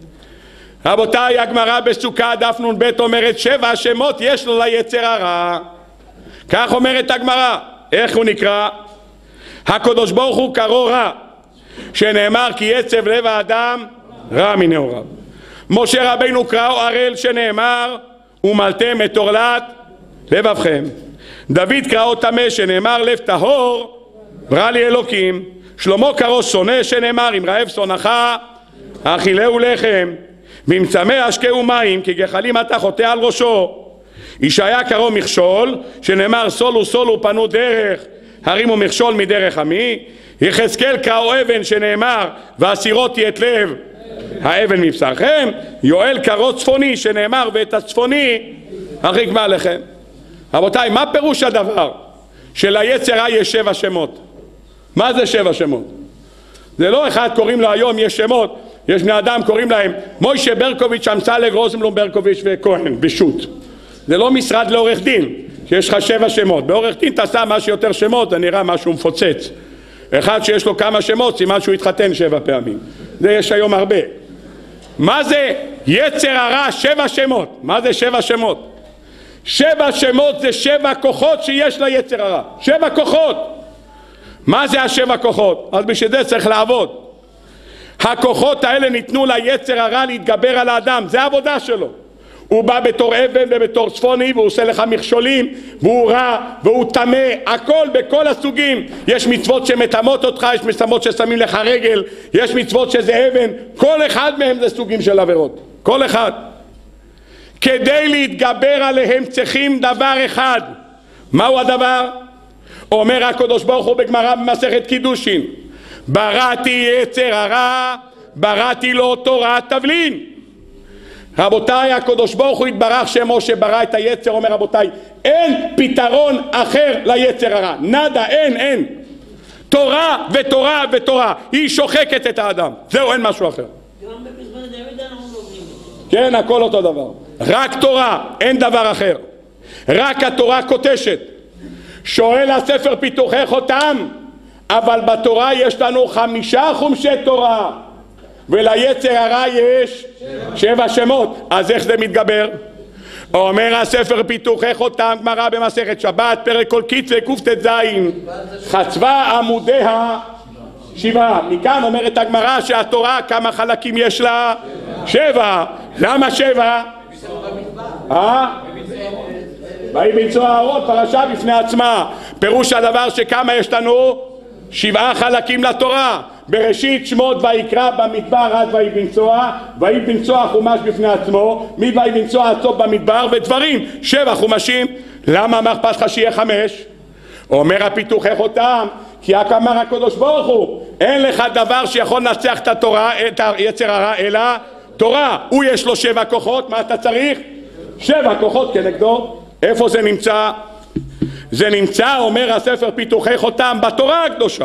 A: רבותיי, הגמרא בסוכה דף נ"ב אומרת 7 שמות יש לו ליצר הרע. כך אומרת הגמרא. איך הוא נקרא? הקדוש ברוך הוא קרוא רע, שנאמר כי יצב לב האדם רע מנעוריו. משה רבינו קראו ערל, שנאמר ומלתם את עורלת לבבכם. דוד קראו טמא, שנאמר לב טהור ברא לי אלוקים. שלמה קראו שונא, שנאמר אם רעב שונאך אכילהו לחם ואם צמא השקהו מים כי גחלים אתה חוטא על ראשו. ישעיה קראו מכשול, שנאמר סולו סולו פנו דרך הרימו מכשול מדרך עמי. יחזקאל קראו אבן, שנאמר והסירותי את לב האבן מבשרכם. יואל קראו צפוני, שנאמר ואת הצפוני ארחיק מעליכם. רבותיי, מה פירוש הדבר שליצר רע יש 7 שמות? מה זה 7 שמות? זה לא אחד קוראים לו היום, יש שמות, יש בני אדם קוראים להם מוישה ברקוביץ', אמסלג, רוזנבלום, ברקוביץ' וכהן בשו"ת. זה לא משרד לעורך דין שיש לך 7 שמות. בעורך דין תעשה משהו יותר שמות, זה נראה משהו מפוצץ. אחד שיש לו כמה שמות, סימן שהוא התחתן 7 פעמים. זה יש היום הרבה. מה זה יצר הרע? 7 שמות. מה זה 7 שמות? 7 שמות זה 7 כוחות שיש ליצר הרע. 7 כוחות. מה זה 7 כוחות? אז בשביל זה צריך לעבוד. הכוחות האלה ניתנו ליצר הרע להתגבר על האדם, זה העבודה שלו. הוא בא בתור אבן ובתור צפוני, והוא עושה לך מכשולים, והוא רע והוא טמא, הכל בכל הסוגים. יש מצוות שמטמאות אותך, יש מצוות ששמים לך רגל, יש מצוות שזה אבן, כל אחד מהם זה סוגים של עבירות, כל אחד. כדי להתגבר עליהם צריכים דבר אחד. מהו הדבר? אומר הקדוש ברוך הוא בגמרא במסכת קידושין, בראתי יצר הרע, בראתי לו תורת תבלין. רבותיי, הקדוש ברוך הוא יתברך שמו שברא את היצר, אומר רבותיי, אין פתרון אחר ליצר הרע, נדה, אין. תורה ותורה ותורה, היא שוחקת את האדם, זהו, אין משהו אחר.
B: גם בזמן דוד אנחנו לומדים.
A: כן, הכל אותו דבר, רק תורה, אין דבר אחר. רק התורה קוטשת. שואל הספר פיתוחי חותם, אבל בתורה יש לנו 5 חומשי תורה, וליצר הרע יש 7 שמות. אז איך זה מתגבר? אומר הספר פיתוחי חותם, גמרא במסכת שבת, פרק כל קיצה קט"ז, חצבה עמודיה 7. מכאן אומרת הגמרא שהתורה כמה חלקים יש לה? 7. למה 7? ויבצע אהרון פרשה בפני עצמה. פירוש הדבר שכמה יש לנו? 7 חלקים לתורה. בראשית, שמות, ויקרא, במדבר עד ויבצע חומש בפני עצמו, מויבצע עד סוף במדבר, ודברים 7 חומשים. למה מה אכפת לך שיהיה 5? אומר הפיתוחי חותם, כי אמר הקדוש ברוך הוא, אין לך דבר שיכול לנצח את התורה, את היצר הרע, אלא תורה. הוא יש לו 7 כוחות, מה אתה צריך? 7 כוחות כנגדו. איפה זה נמצא? זה נמצא, אומר הספר פיתוחי חותם, בתורה הקדושה.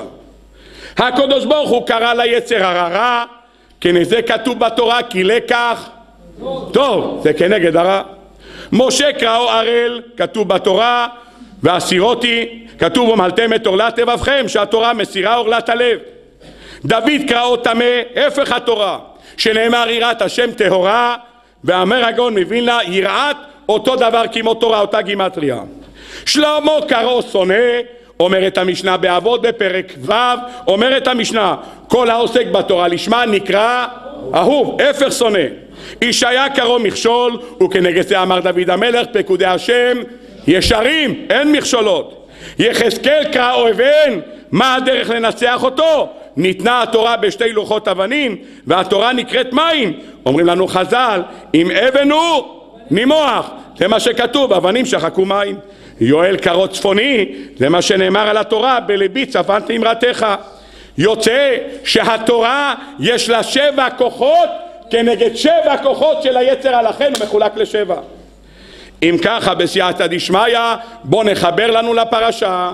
A: הקדוש ברוך הוא קרא ליצר הרע רע, כנזה כתוב בתורה כי לקח טוב, זה כנגד הרע. משה קראו ערל, כתוב בתורה, והסירותי, כתוב ומלתם את עורלת לבבכם, שהתורה מסירה עורלת הלב. דוד קראו טמא, הפך התורה, שנאמר יראת השם טהורה, ואמר הגאון מווילנה יראת אותו דבר כמו תורה, אותה גימטריה. שלמה קראו שונא, אומרת המשנה באבות בפרק ו', אומרת המשנה כל העוסק בתורה לשמה נקרא אהוב, הפך שונא. ישעיה קראו מכשול, וכנגד זה אמר דוד המלך פקודי השם ישרים, אין מכשולות. יחזקאל קראו אבן, מה הדרך לנצח אותו? ניתנה התורה בשתי לוחות אבנים והתורה נקראת מים. אומרים לנו חז"ל, אם אבן הוא נימוח, זה מה שכתוב, אבנים שחקו מים. יואל קראו צפוני, זה מה שנאמר על התורה, בלבי צפנתי אמרתך. יוצא שהתורה יש לה 7 כוחות כנגד 7 כוחות של היצר הלכן, הוא מחולק ל7. אם ככה בסייעתא דשמיא, בוא נחבר לנו לפרשה.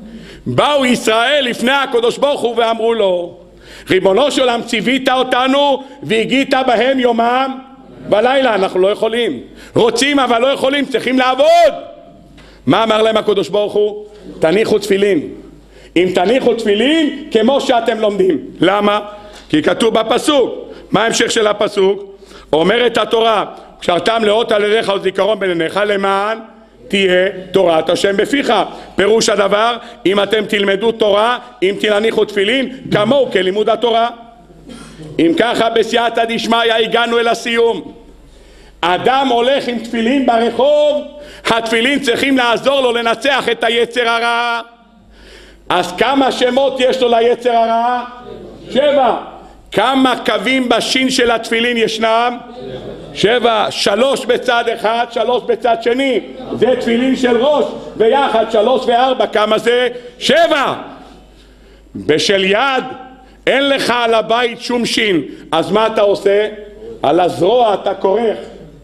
A: באו ישראל לפני הקדוש ברוך הוא ואמרו לו, ריבונו של עולם ציווית אותנו והגית בהם יומם ולילה. אנחנו לא יכולים, רוצים אבל לא יכולים, צריכים לעבוד. מה אמר להם הקדוש ברוך הוא? תניחו תפילין. אם תניחו תפילין כמו שאתם לומדים. למה? כי כתוב בפסוק. מה ההמשך של הפסוק? אומרת התורה, קשרתם לאות על ידיך וזיכרון בין עיניך למען תהיה תורת השם בפיך. פירוש הדבר, אם אתם תלמדו תורה, אם תניחו תפילין, כמוהו כלימוד התורה. אם ככה בסייעתא דשמיא הגענו אל הסיום. אדם הולך עם תפילין ברחוב, התפילין צריכים לעזור לו לנצח את היצר הרע. אז כמה שמות יש לו ליצר הרע? 7. כמה קווים בשין של התפילין ישנם? 7. 3 בצד אחד, 3 בצד שני, זה תפילין של ראש, ויחד 3 ו4, כמה זה? 7. בשל יד אין לך על הבית שום שין, אז מה אתה עושה? על הזרוע אתה כורך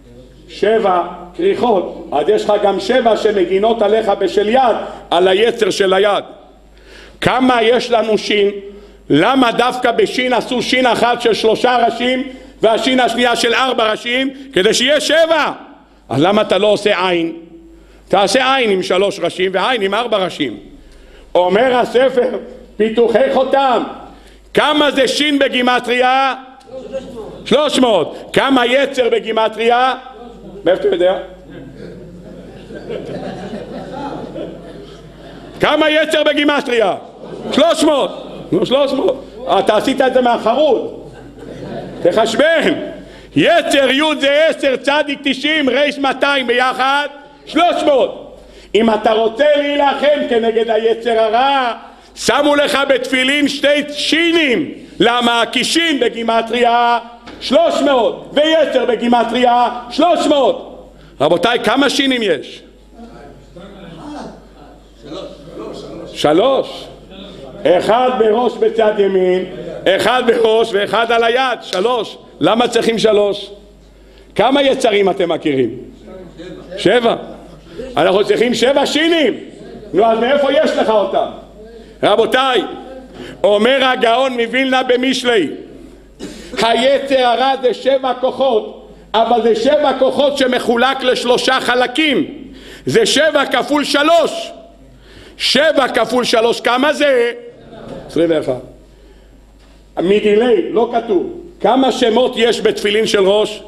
A: 7 כריכות, אז יש לך גם 7 שמגינות עליך בשל יד, על היצר של היד. כמה יש לנו שין? למה דווקא בשין עשו שין אחת של 3 ראשים והשין השנייה של 4 ראשים? כדי שיהיה 7. אז למה אתה לא עושה עין? תעשה עין עם 3 ראשים ועין עם 4 ראשים. אומר הספר פיתוחי חותם, כמה זה שין בגימטריה? 300. כמה יצר בגימטריה? מאיפה אתה יודע? כמה יצר בגימטריה? 300. 300. אתה עשית את זה מהחרוד. תחשבן. יצר י' זה 10, צדיק 90, רייש 200 ביחד 300. אם אתה רוצה להילחם כנגד היצר הרע, שמו לך בתפילין 2 שינים. למה? כי שין בגימטריה 300 ויצר בגימטריה 300. רבותיי, כמה שינים יש? 3. 1 בראש בצד ימין, 1 בראש ואחד על היד, 3. למה צריכים 3? כמה יצרים אתם מכירים? 7. אנחנו צריכים 7 שינים. נו, אז מאיפה יש לך אותם? רבותיי, אומר הגאון מווילנה במשלי, היצר הרע זה 7 כוחות, אבל זה 7 כוחות שמחולק ל3 חלקים. זה 7 כפול 3. 7 כפול 3 כמה זה? 21. מדילי, לא כתוב. כמה שמות יש בתפילין של ראש?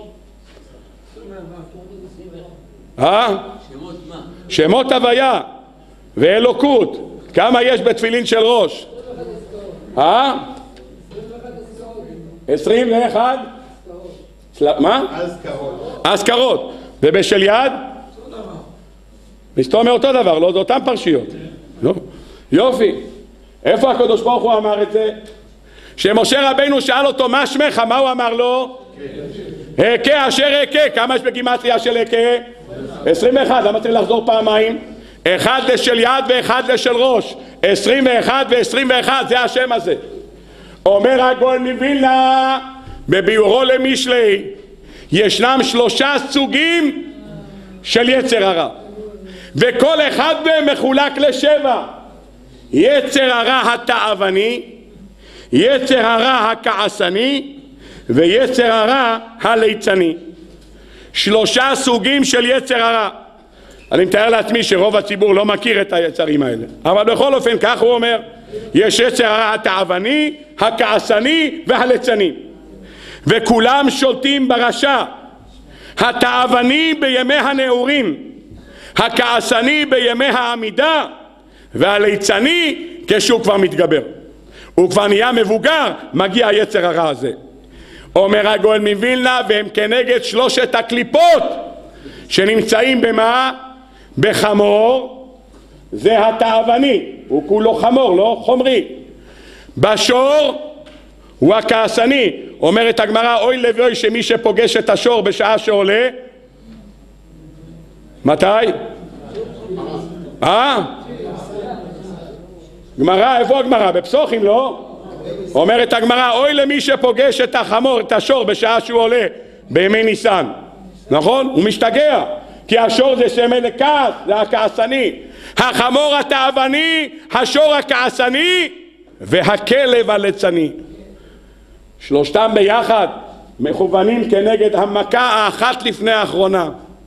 D: שמות מה?
A: שמות הוויה ואלוקות. כמה יש בתפילין של ראש? 21? מה? אזכרות. ובשל יד? מסתום מאותו דבר, לא, זה אותם פרשיות. לא. יופי. איפה הקדוש ברוך הוא אמר את זה? שמשה רבינו שאל אותו מה שמך, מה הוא אמר לו? הכה אשר הכה. כמה יש בגימטריה של הכה? 21. למה צריך לחזור פעמיים? אחד לשל יד ואחד לשל ראש. 21 ו21, זה השם הזה. אומר הגאון מווילנה בביאורו למשלי, ישנם 3 סוגים של יצר הרע, וכל אחד מהם מחולק ל7. יצר הרע התאווני, יצר הרע הכעסני, ויצר הרע הליצני. 3 סוגים של יצר הרע. אני מתאר לעצמי שרוב הציבור לא מכיר את היצרים האלה, אבל בכל אופן כך הוא אומר. יש יצר הרע התאווני, הכעסני והליצני, וכולם שולטים ברשע. התאווני בימי הנעורים, הכעסני בימי העמידה, והליצני כשהוא כבר מתגבר, הוא כבר נהיה מבוגר, מגיע היצר הרע הזה. אומר הגאון מווילנה, והם כנגד 3 הקליפות שנמצאים במה? בחמור. זה התאווני, הוא כולו חמור, לא חומרי. בשור הוא הכעסני. אומרת הגמרא, אוי לבוי שמי שפוגש את השור בשעה שעולה. מתי? גמרא, איפה הגמרא? בפסוחים, לא? אומרת הגמרא, אוי למי שפוגש את החמור, את השור בשעה שהוא עולה בימי ניסן. נכון? הוא משתגע, כי השור זה סמל לכעס, זה הכעסני. החמור התאווני, השור הכעסני, והכלב הליצני. 3 ביחד מכוונים כנגד המכה האחת לפני האחרונה.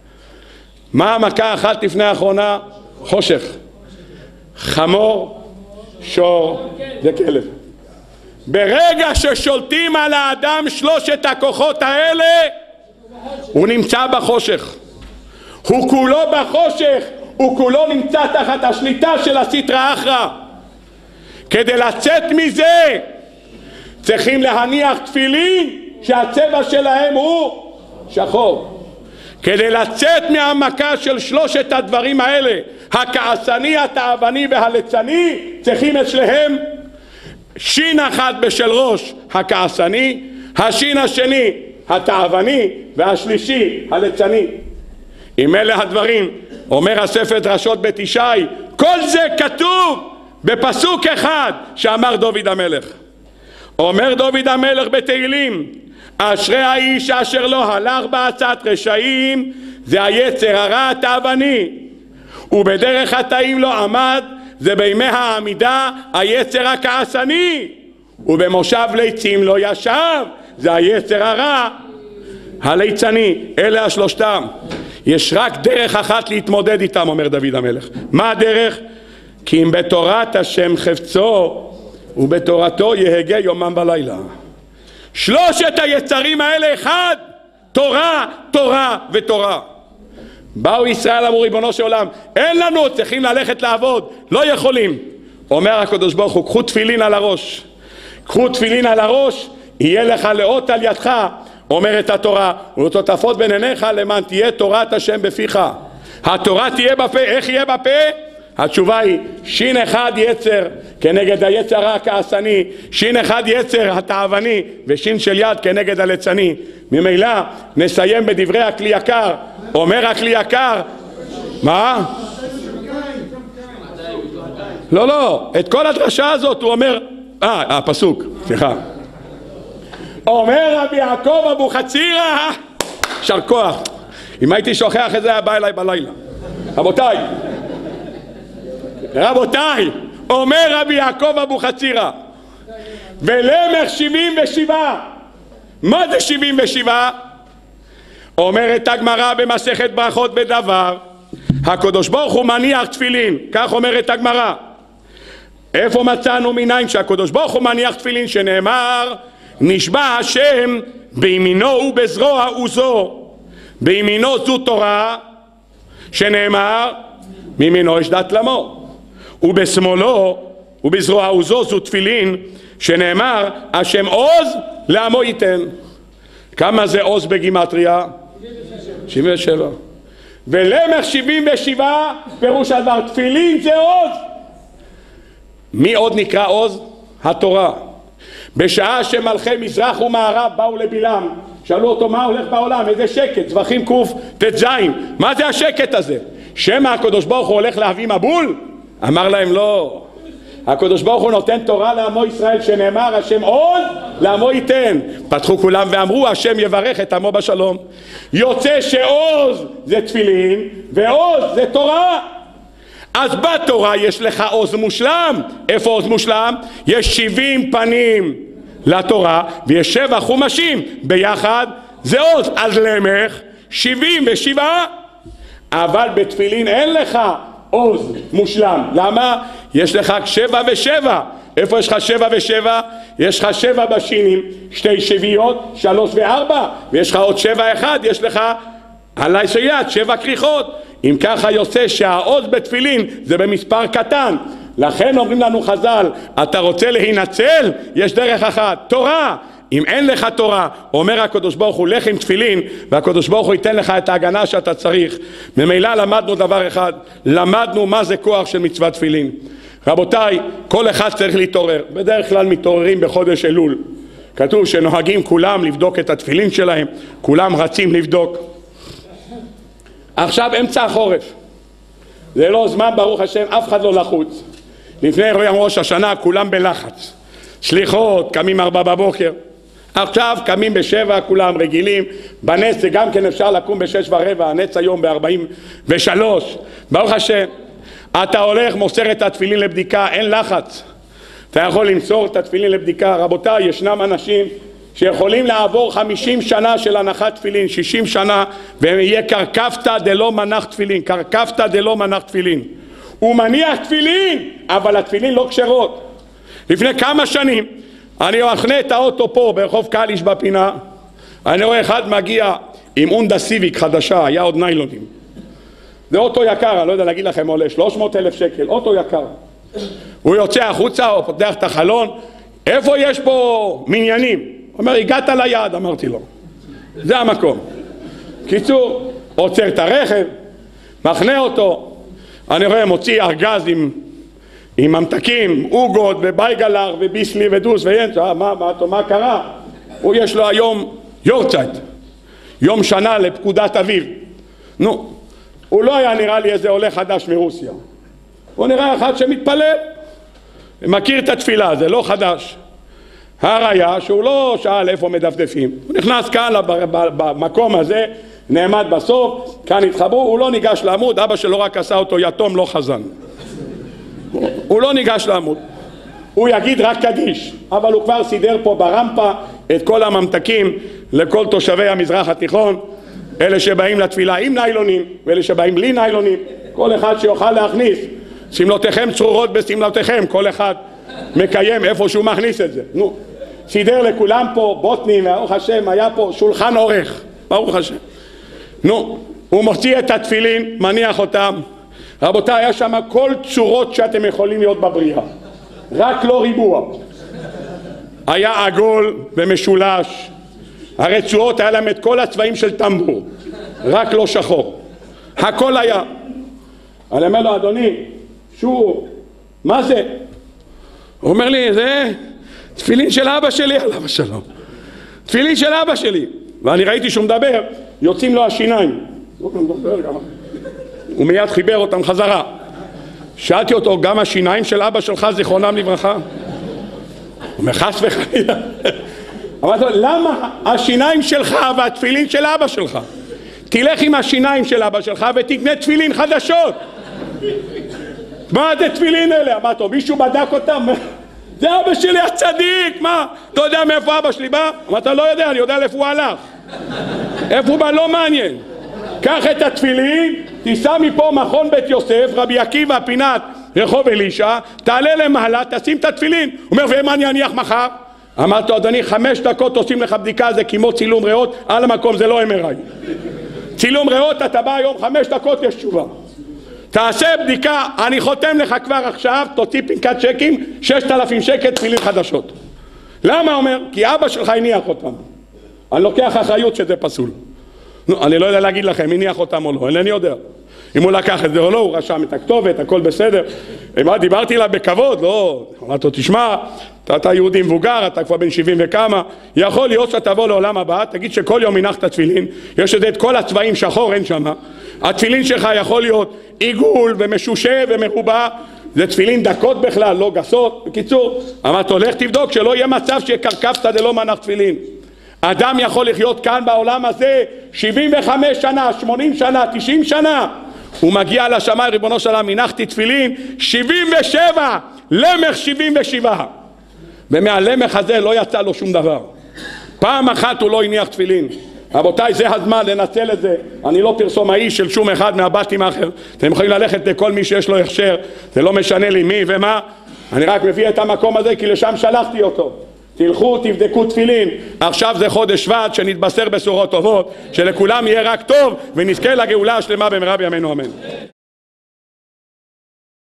A: מה המכה האחת לפני האחרונה? חושך. חמור, שור וכלב. ברגע ששולטים על האדם 3 הכוחות האלה, הוא נמצא בחושך. הוא כולו בחושך, הוא כולו נמצא תחת השליטה של הסטרא אחרא. כדי לצאת מזה צריכים להניח תפילין שהצבע שלהם הוא שחור. כדי לצאת מהמכה של 3 הדברים האלה, הכעסני, התאווני והליצני, צריכים אצלהם שין אחד בשל ראש, הכעסני, השין השני התאווני, והשלישי הליצני. עם אלה הדברים אומר הספר דרשות בית ישי, כל זה כתוב בפסוק אחד שאמר דוד המלך. אומר דוד המלך בתהילים, אשרי האיש אשר לא הלך בעצת רשעים, זה היצר הרע התאווני, ובדרך חטאים לא עמד, זה בימי העמידה היצר הכעסני, ובמושב ליצים לא ישב, זה היצר הרע הליצני. אלה 3. יש רק דרך אחת להתמודד איתם, אומר דוד המלך. מה הדרך? כי אם בתורת השם חפצו ובתורתו יהגה יומם ולילה. 3 היצרים האלה אחד, תורה, תורה ותורה. באו ישראל אמרו ריבונו של עולם, אין לנו, צריכים ללכת לעבוד, לא יכולים. אומר הקדוש ברוך הוא, קחו תפילין על הראש. קחו תפילין על הראש, יהיה לך לאות על ידך, אומרת התורה, ולטוטפות בין עיניך למען תהיה תורת השם בפיך. התורה תהיה בפה. איך יהיה בפה? התשובה היא שין אחד יצר כנגד היצר הרע הכעסני, שין אחד יצר התאווני, ושין של יד כנגד הליצני. ממילא נסיים בדברי הכלי יקר. אומר הכלי יקר, מה? לא, את כל הדרשה הזאת הוא אומר, הפסוק, סליחה. אומר רבי יעקב אבוחצירא, יישר כוח. אם הייתי שוכח את זה היה בא אליי בלילה. רבותיי, אומר רבי יעקב אבוחצירא, ולמך 77. מה זה 77? אומרת הגמרא במסכת ברכות בדבר, הקדוש ברוך הוא מניח תפילין, כך אומרת הגמרא. איפה מצאנו מניין שהקדוש ברוך הוא מניח תפילין? שנאמר, נשבע השם בימינו ובזרוע עוזו. בימינו זו תורה, שנאמר מימינו יש דת למו, ובשמאלו ובזרוע עוזו זו תפילין, שנאמר, השם עוז לעמו ייתן. כמה זה עוז בגימטריה? 77. ולמך 77 פירוש הדבר, תפילין זה עוז. מי עוד נקרא עוז? התורה. בשעה שמלכי מזרח ומערב באו לבלעם, שאלו אותו מה הולך בעולם, איזה שקט, זבחים קט"ז, מה זה השקט הזה? שמא הקדוש ברוך הוא הולך להביא מבול? אמר להם לא, הקדוש ברוך הוא נותן תורה לעמו ישראל, שנאמר השם עוז לעמו ייתן. פתחו כולם ואמרו השם יברך את עמו בשלום. יוצא שעוז זה תפילין ועוז זה תורה. אז בתורה יש לך עוז מושלם. איפה עוז מושלם? יש 70 פנים לתורה ויש 7 חומשים ביחד, זה עוז. אז למך 77. אבל בתפילין אין לך עוז מושלם. למה? יש לך 7 ו7. איפה יש לך 7 ו7? יש לך 7 בשינים, 2 שביעיות, 3 ו4, ויש לך עוד 7 אחד, יש לך עלי שיד 7 כריכות. אם ככה יוצא שהעוז בתפילין זה במספר קטן. לכן אומרים לנו חז"ל, אתה רוצה להינצל? יש דרך אחת, תורה. אם אין לך תורה, אומר הקדוש ברוך הוא לך עם תפילין, והקדוש ברוך הוא ייתן לך את ההגנה שאתה צריך. ממילא למדנו דבר אחד, למדנו מה זה כוח של מצוות תפילין. רבותיי, כל אחד צריך להתעורר. בדרך כלל מתעוררים בחודש אלול. כתוב שנוהגים כולם לבדוק את התפילין שלהם, כולם רצים לבדוק. עכשיו אמצע החורף, זה לא זמן ברוך השם, אף אחד לא לחוץ. לפני יום ראש השנה כולם בלחץ, שליחות, קמים 4 בבוקר. עכשיו קמים ב7, כולם רגילים. בנץ זה גם כן אפשר לקום ב6:15, הנץ היום ב43. ברוך השם, אתה הולך מוסר את התפילין לבדיקה, אין לחץ, אתה יכול למסור את התפילין לבדיקה. רבותיי, ישנם אנשים שיכולים לעבור 50 שנה של הנחת תפילין, 60 שנה, ויהיה קרקפתא דלא מנח תפילין. קרקפתא דלא מנח תפילין, הוא מניח תפילין אבל התפילין לא כשרות. לפני כמה שנים אני מחנה את האוטו פה ברחוב קליש בפינה, אני רואה אחד מגיע עם הונדה סיביק חדשה, היה עוד ניילונים. זה אוטו יקר, אני לא יודע להגיד לכם, עולה 300,000 שקל, אוטו יקר. הוא יוצא החוצה, הוא פותח את החלון, איפה יש פה מניינים? הוא אומר, הגעת ליעד. אמרתי לו, זה המקום. קיצור, עוצר את הרכב, מחנה אותו, אני רואה מוציא ארגז עם ממתקים, אוגות ובייגלר וביסלי ודוס ויינץ. מה קרה? הוא יש לו היום יורצייט, יום שנה לפקודת אביו. נו, הוא לא היה נראה לי איזה עולה חדש מרוסיה, הוא נראה אחד שמתפלל, מכיר את התפילה, זה לא חדש. הראיה שהוא לא שאל איפה מדפדפים, הוא נכנס כאן במקום הזה, נעמד בסוף, כאן התחברו, הוא לא ניגש לעמוד. אבא שלו רק עשה אותו יתום, לא חזן. הוא לא ניגש לעמוד, הוא יגיד רק קדיש, אבל הוא כבר סידר פה ברמפה את כל הממתקים לכל תושבי המזרח התיכון, אלה שבאים לתפילה עם ניילונים ואלה שבאים בלי ניילונים, כל אחד שיוכל להכניס. סמלותיכם צרורות בסמלותיכם, כל אחד מקיים איפה שהוא מכניס את זה. נו, סידר לכולם פה בוטנים, ברוך השם, היה פה שולחן אורך, ברוך השם. נו, הוא מוציא את התפילין, מניח אותם. רבותיי, היה שם כל צורות שאתם יכולים להיות בבריאה, רק לא ריבוע. היה עגול ומשולש, הרצועות היה להם את כל הצבעים של טמבור, רק לא שחור, הכל היה. אני אומר לו, אדוני, שוב, מה זה? הוא אומר לי, זה תפילין של אבא שלי, על אבא שלו, תפילין של אבא שלי. ואני ראיתי שהוא מדבר, יוצאים לו השיניים, הוא מיד חיבר אותם חזרה. שאלתי אותו, גם השיניים של אבא שלך זיכרונם לברכה? הוא אומר, חס וחלילה. אמרתי לו, למה השיניים שלך והתפילין של אבא שלך? תלך עם השיניים של אבא שלך ותקנה תפילין חדשות. מה זה תפילין אלה? אמרתי לו, מישהו בדק אותם? זה אבא שלי הצדיק, מה? אתה יודע מאיפה אבא שלי בא? אמרתי לו, לא יודע, אני יודע לאיפה הוא הלך. איפה הוא בא? לא מעניין. קח את התפילין, תיסע מפה מכון בית יוסף, רבי עקיבא, פינת רחוב אלישע, תעלה למעלה, תשים את התפילין. הוא אומר, ומה אני אניח מחר? אמרתי לו, אדוני, 5 דקות עושים לך בדיקה, זה כמו צילום ריאות, על המקום, זה לא MRI. צילום ריאות, אתה בא היום 5 דקות, יש תשובה. תעשה בדיקה, אני חותם לך כבר עכשיו, תוציא פנקת צ'קים, 6,000 שקל תפילין חדשות. למה? אומר, כי אבא שלך הניח אותם. אני לוקח אחריות שזה פסול. אני לא יודע להגיד לכם, הניח אותם או לא, אינני יודע. אם הוא לקח את זה או לא, הוא רשם את הכתובת, הכל בסדר. דיברתי לה בכבוד, לא, אמרתי לו, תשמע, אתה יהודי מבוגר, אתה כבר בן 70 וכמה, יכול להיות שתבוא לעולם הבא, תגיד שכל יום הנחת תפילין, יש את כל הצבעים שחור, אין שמה, התפילין שלך יכול להיות עיגול ומשושה ומרובע, זה תפילין דקות בכלל, לא גסות. בקיצור, אמרתי לו, לך תבדוק שלא יהיה מצב שקרקפת זה לא מנח תפילין. אדם יכול לחיות כאן בעולם הזה 75 שנה, 80 שנה, 90 שנה, הוא מגיע לשמיים, ריבונו של עולם, הנחתי תפילין 77, למח 77, ומהלמח הזה לא יצא לו שום דבר. פעם אחת הוא לא הניח תפילין. רבותיי, זה הזמן לנצל את זה. אני לא פרסומאי של שום אחד מהבתים האחר, אתם יכולים ללכת לכל מי שיש לו הכשר, זה לא משנה לי מי ומה, אני רק מביא את המקום הזה כי לשם שלחתי אותו. תלכו תבדקו תפילין. עכשיו זה חודש שבט, שנתבשר בשורות טובות, שלכולם יהיה רק טוב ונזכה לגאולה השלמה במהרה בימינו אמן.